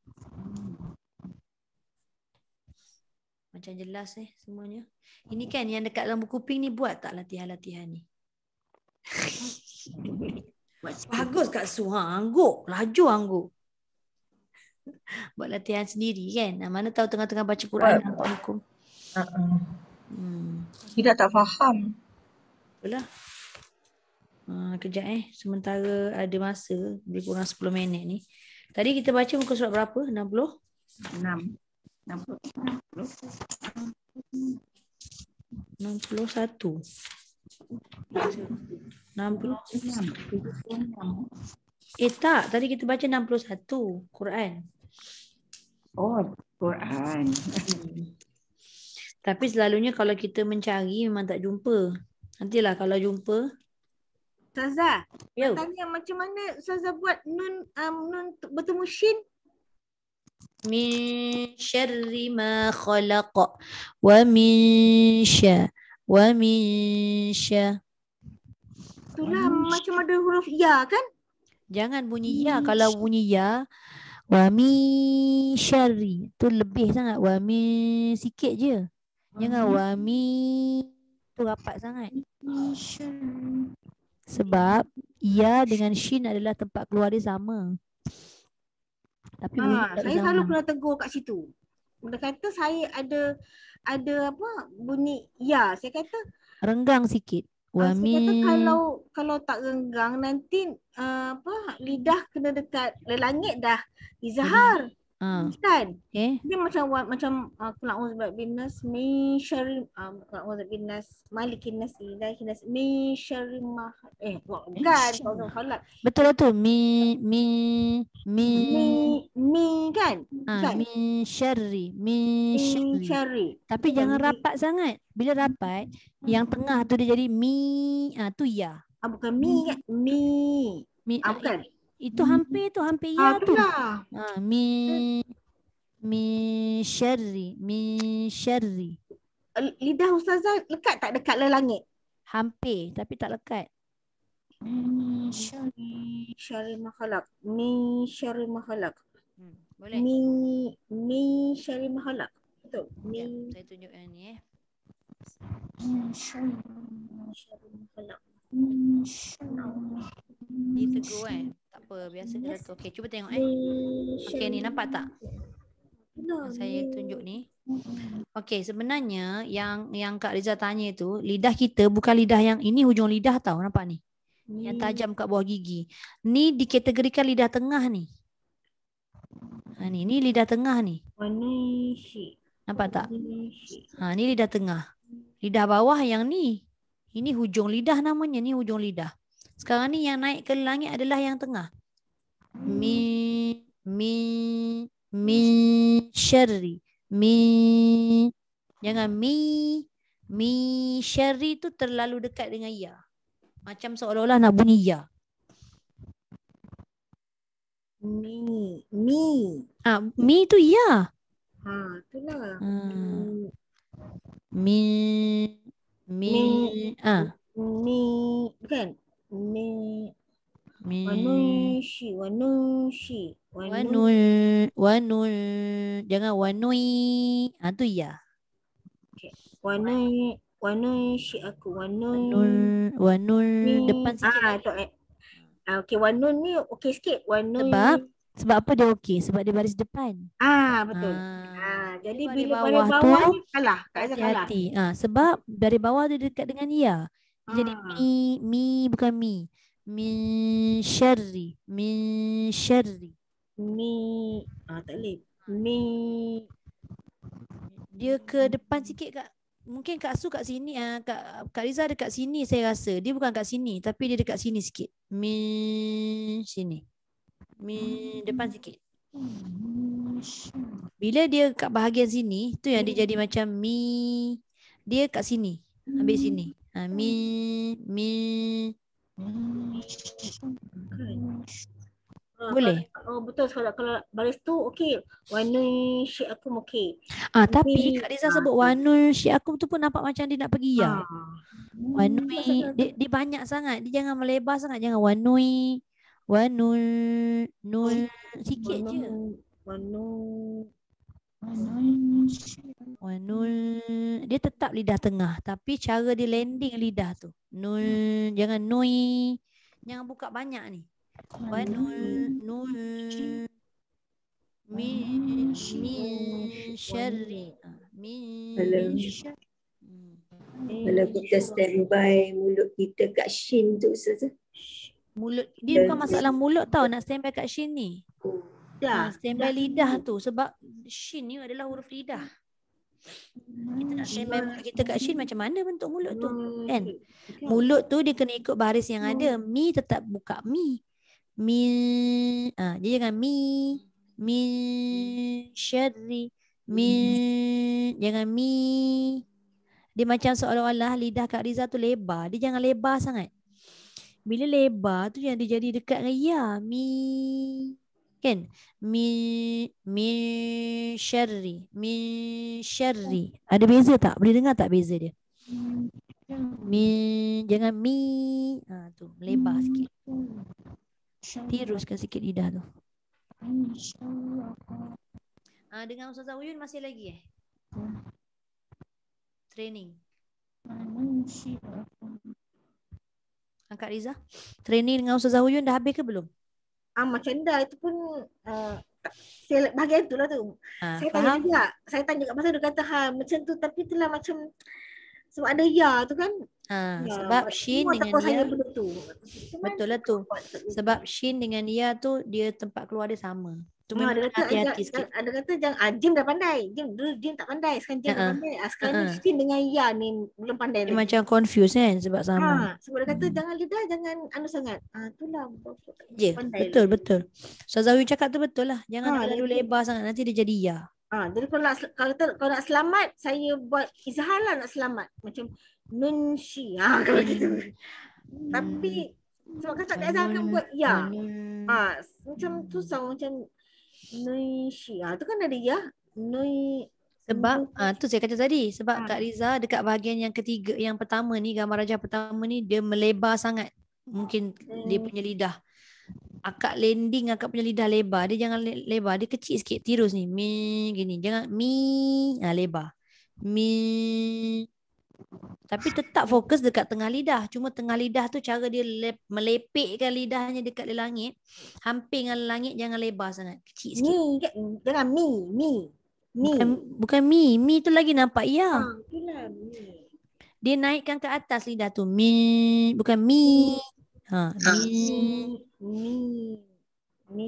Macam jelas eh semuanya. Ini kan yang dekat lampu kuping ni buat tak latihan-latihan ni? Bagus Kak Su. Ha, angguk. Laju angguk. Buat latihan sendiri kan. Mana tahu tengah-tengah baca Quran nampak hukum. Uh-uh. Hmm. Tidak tak faham. Itulah. Ha, kejap eh. Sementara ada masa. Lebih kurang sepuluh minit ni. Tadi kita baca muka surat berapa? enam puluh? Enam. Enam puluh. enam puluh satu. enam puluh. Eh tak. Tadi kita baca enam puluh satu. Quran. Oh, Quran. Hmm. Tapi selalunya kalau kita mencari memang tak jumpa. Nantilah kalau jumpa. Ustazah, Yo. tanya macam mana Ustazah buat nun um, nun tu- bertemu shin? min syarri ma khalaq wa min sya wa min sya. Itulah macam ada huruf ya kan? Jangan bunyi ya. Kalau bunyi ya, wa min syarri tu lebih sangat. Wa min sikit je. Jangan wa min tu rapat sangat. Sebab ya dengan shin adalah tempat keluar dia sama. Tapi bunyi Ha, tak saya selalu sama. kena tegur kat situ. Dia kata saya ada ada apa bunyi ya. Saya kata Renggang sikit. uh, Wa saya kata min kalau kalau tak renggang nanti uh, apa lidah kena dekat langit dah izhar ha, kan. okay. Dia macam wa- macam aku nak uzbat binas min syarri uh, nak uzbat binas malikin nas ilahin nas min syarri ma eh bukan Allah khalaq. Betul lah tu. Mi mi mi Mi mi kan? ha, Kan? min syarri min Min syarri. syarri. Tapi Bukan jangan mi- rapat sangat. Bila rapat, yang tengah tu dia jadi mi. Ah tu ya. Ah bukan mi kan? Mi. Mi Ah ah, bukan. i- itu hampir tu, hampir Ah ya tu. itulah. Ah mi mi syarri min syarri. L- Lidah ustazah lekat tak dekat le langit? Hampir tapi tak lekat. Min syarri ma khalaq. Min syarri ma khalaq. Hmm, boleh. Min min syarri ma khalaq. Betul. Ya, Min saya tunjuk yang ni eh. syarri ma khalaq. Dia tegur eh. Tak apa, biasa dia tu. Okey, cuba tengok eh. Min Okey ni nampak tak? Betul. Saya tunjuk ni. Okey, sebenarnya yang yang Kak Riza tanya tu, lidah kita bukan lidah yang ini hujung lidah tau, nampak ni. Yang tajam kat bawah gigi. Ni dikategorikan lidah tengah ni. Ha ni, ni lidah tengah ni. Wanishi. Nampak tak? Wanishi. Ha ni lidah tengah. Lidah bawah yang ni. Ini hujung lidah namanya, ni hujung lidah. Sekarang ni yang naik ke langit adalah yang tengah. Mi mi mi syarri. Mi jangan mi mi syarri tu terlalu dekat dengan ya. Macam seolah-olah nak bunyi ya. Mi. Mi. Ah, mi tu ya. Ha, itulah. Hmm. Mi mi Mi. ah Mi. Bukan. Mi. mi Wanushi. Wanushi. Wanu. wanul wanul jangan wanui. Ah tu ya. Wanu. Wanushi aku. Wanu. Wanul wanul Mi. depan sikit Ah, lagi. tu eh. Ah, okey, wanun ni okey sikit. Wanun. Sebab sebab apa dia okey? Sebab dia baris depan. Ah, betul. Ah, Ah, jadi baris bila bawah baris tu, bawah ni kalah. Kak Aizah kalah. hati-hati. Ah, sebab dari bawah dia dekat dengan ya. Dia jadi Ah. mi mi bukan mi. Min syarri min syarri. Mi. Ah, tak boleh. Mi. Dia ke depan sikit Kak. Mungkin Kak Su kat sini, ah Kak, Kak Riza dekat sini saya rasa. Dia bukan kat sini tapi dia dekat sini sikit. Min sini. Min depan sikit. Bila dia kat bahagian sini, tu yang dia jadi macam mi. Dia kat sini. Ambil sini. Ha, mi mi Ah, boleh. Oh, betul. Kalau, kalau baris tu okey. Wanushi aku okey. Ah tapi Mi. Kak Riza Ah, sebut tu. wanul syik aku tu pun nampak macam dia nak pergi ya. Ah. Wanui dia, dia banyak sangat. Dia jangan melebar sangat. Jangan wanui. Wanul nul sikit je. Wanu. Wanul dia tetap lidah tengah tapi cara dia landing lidah tu. Nul jangan nui. Jangan buka banyak ni. Wanul nul min min syarri. Ah, Min Kalau- min syarri. Hmm. Kalau kita standby mulut kita kat shin tu Ustazah. Mulut dia bukan Dan- masalah mulut tau nak standby kat shin ni. Dah. Ha, standby lidah tu sebab shin ni adalah huruf lidah. Kita nak standby mulut kita kat shin macam mana bentuk mulut tu? Kan? Mulut tu dia kena ikut baris yang ada. Mi tetap buka mi. Mi ah dia jangan mi mi syarri mi jangan mi. Dia macam seolah-olah lidah Kak Riza tu lebar. Dia jangan lebar sangat. Bila lebar tu yang dia jadi dekat dengan ya. Mi. Kan? Mi min syarri, min syarri. Ada beza tak? Boleh dengar tak beza dia? Mi, jangan mi. Ha, tu, melebar sikit. Tiruskan sikit lidah tu. Ha, dengan Ustazah Uyun masih lagi eh? Training. Kak Riza, training dengan Ustazah Uyun dah habis ke belum? Ah, macam dah itu pun uh, saya bahagian tu lah tu. Ha, Saya tanya faham? juga. Saya tanya kat pasal dia kata ha macam tu tapi itulah macam sebab ada ya tu kan. Ha, Ya, sebab shin semua dengan takut saya ya, benda tu. Cuman betul lah tu. Sebab shin dengan ya tu dia tempat keluar dia sama. Tu Ha, memang dia kata hati-hati ada, sikit. ada kata jangan ah, Jim dah pandai. Jim dulu Jim tak pandai. Sekarang Jim dah Ha-ha. pandai. Ah, sekarang ni Ha-ha. Shin dengan Ya ni belum pandai Dia lagi. macam confused kan sebab sama. Ha, sebab dia kata jangan lidah jangan anu sangat. Ah, itulah Je, pandai betul lagi. betul. Ustazah Uyun cakap tu betul lah. Jangan Ha, nak terlalu jadi- lebar sangat nanti dia jadi ya. Ah, jadi kalau nak kalau kata, kalau nak selamat saya buat izhar lah nak selamat macam nun shi. Ha kalau gitu. Tapi sebab kan tak ada azhar kan buat ya. Nun. Ah, macam tu sama macam nun shi. Ah, tu kan ada ya. Nun Sebab ah tu saya kata tadi sebab Ha. Kak Riza dekat bahagian yang ketiga yang pertama ni gambar rajah pertama ni dia melebar sangat. Mungkin dia punya lidah. Akak landing akak punya lidah lebar. Dia jangan le- lebar, dia kecil sikit tirus ni. Mi gini. Jangan mi ah lebar. Mi tapi tetap fokus dekat tengah lidah. Cuma tengah lidah tu cara dia lep, melepekkan lidahnya dekat langit. Hampir dengan langit jangan lebar sangat. Kecil sikit. mi kan jangan mi mi mi. Bukan, bukan mi. Mi tu lagi nampak ya. Ha, itulah mi. Dia naikkan ke atas lidah tu. Mi. Bukan mi. Ha, mi. Mi mi.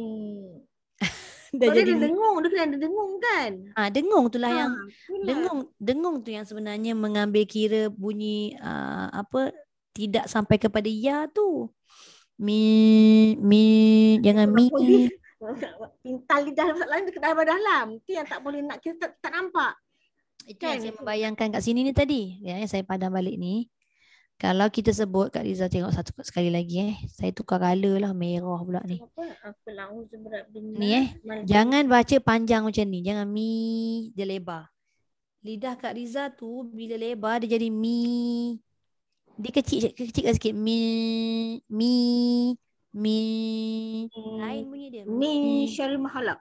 Dah Kalau dia jadi ada mi. dengung, dia kena ada dengung kan? Ha, dengung tu lah yang Ha, itulah. dengung dengung tu yang sebenarnya mengambil kira bunyi uh, apa tidak sampai kepada ya tu. Mi mi jangan mi. Boleh pintal lidah dalam lain dekat dalam dalam. Tu yang tak boleh nak kita tak, tak nampak. Itu yang Kan? saya membayangkan kat sini ni tadi. Ya, yang saya padam balik ni. Kalau kita sebut Kak Riza tengok satu sekali lagi eh. Saya tukar color lah merah pula ni. Apa? Aku langsung seberat bina. Ni eh. Jangan baca panjang macam ni. Jangan mi dia lebar. Lidah Kak Riza tu bila lebar dia jadi mi. Dia kecil kecil sikit mi mi mi. Lain bunyi dia. Mi syaril mahalak.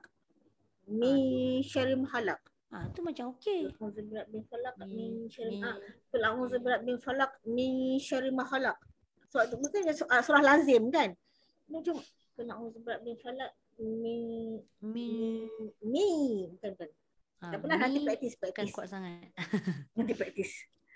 Mi syaril mahalak. Ah tu macam okey. Aku seberat bin falak. Mi, Min syaril mi. ah. Aku langsung seberat bin falak. Min syaril mahalak. Sebab tu bukan surah, surah lazim kan? Macam aku langsung seberat bin falak. Mi Mi. mi bukan kan? Ah, Tak pernah nanti mi praktis kan praktis. kuat sangat. Nanti praktis.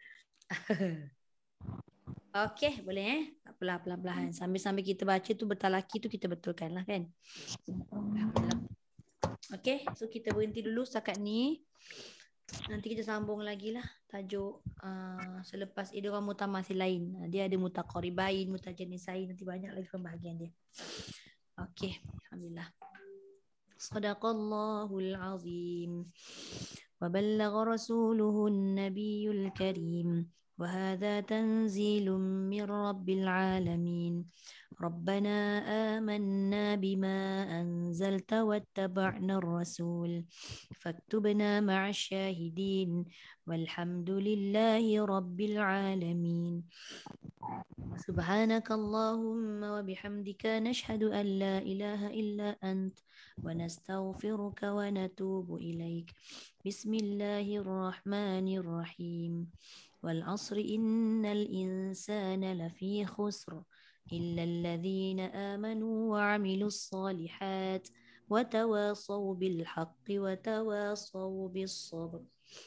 Okey, boleh eh? Tak apalah pelan-pelan. Sambil-sambil kita baca tu bertalaki tu kita betulkan lah kan. Alhamdulillah. Okey, so kita berhenti dulu setakat ni. Nanti kita sambung lagi lah tajuk uh, selepas idgham mutamasil lain. Uh, dia ada mutaqaribain, mutajanisain, nanti banyak lagi pembahagian dia. Okey, alhamdulillah. Sadaqallahul azim. Wa ballagha rasuluhun nabiyul karim. وهذا تنزيل من رب العالمين ربنا آمنا بما أنزلت واتبعنا الرسول فاكتبنا مع الشاهدين والحمد لله رب العالمين سبحانك اللهم وبحمدك نشهد أن لا إله إلا أنت ونستغفرك ونتوب إليك بسم الله الرحمن الرحيم والعصر إن الإنسان لفي خسر إلا الذين آمنوا وعملوا الصالحات وتواصوا بالحق وتواصوا بالصبر.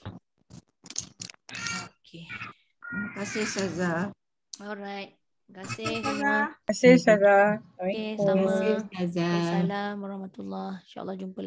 Okay. Terima kasih Ustazah. Alright. Terima kasih semua. Ustazah. Terima kasih Ustazah. Okay, Terima sama. kasih Ustazah. Assalamualaikum warahmatullahi wabarakatuh. InsyaAllah jumpa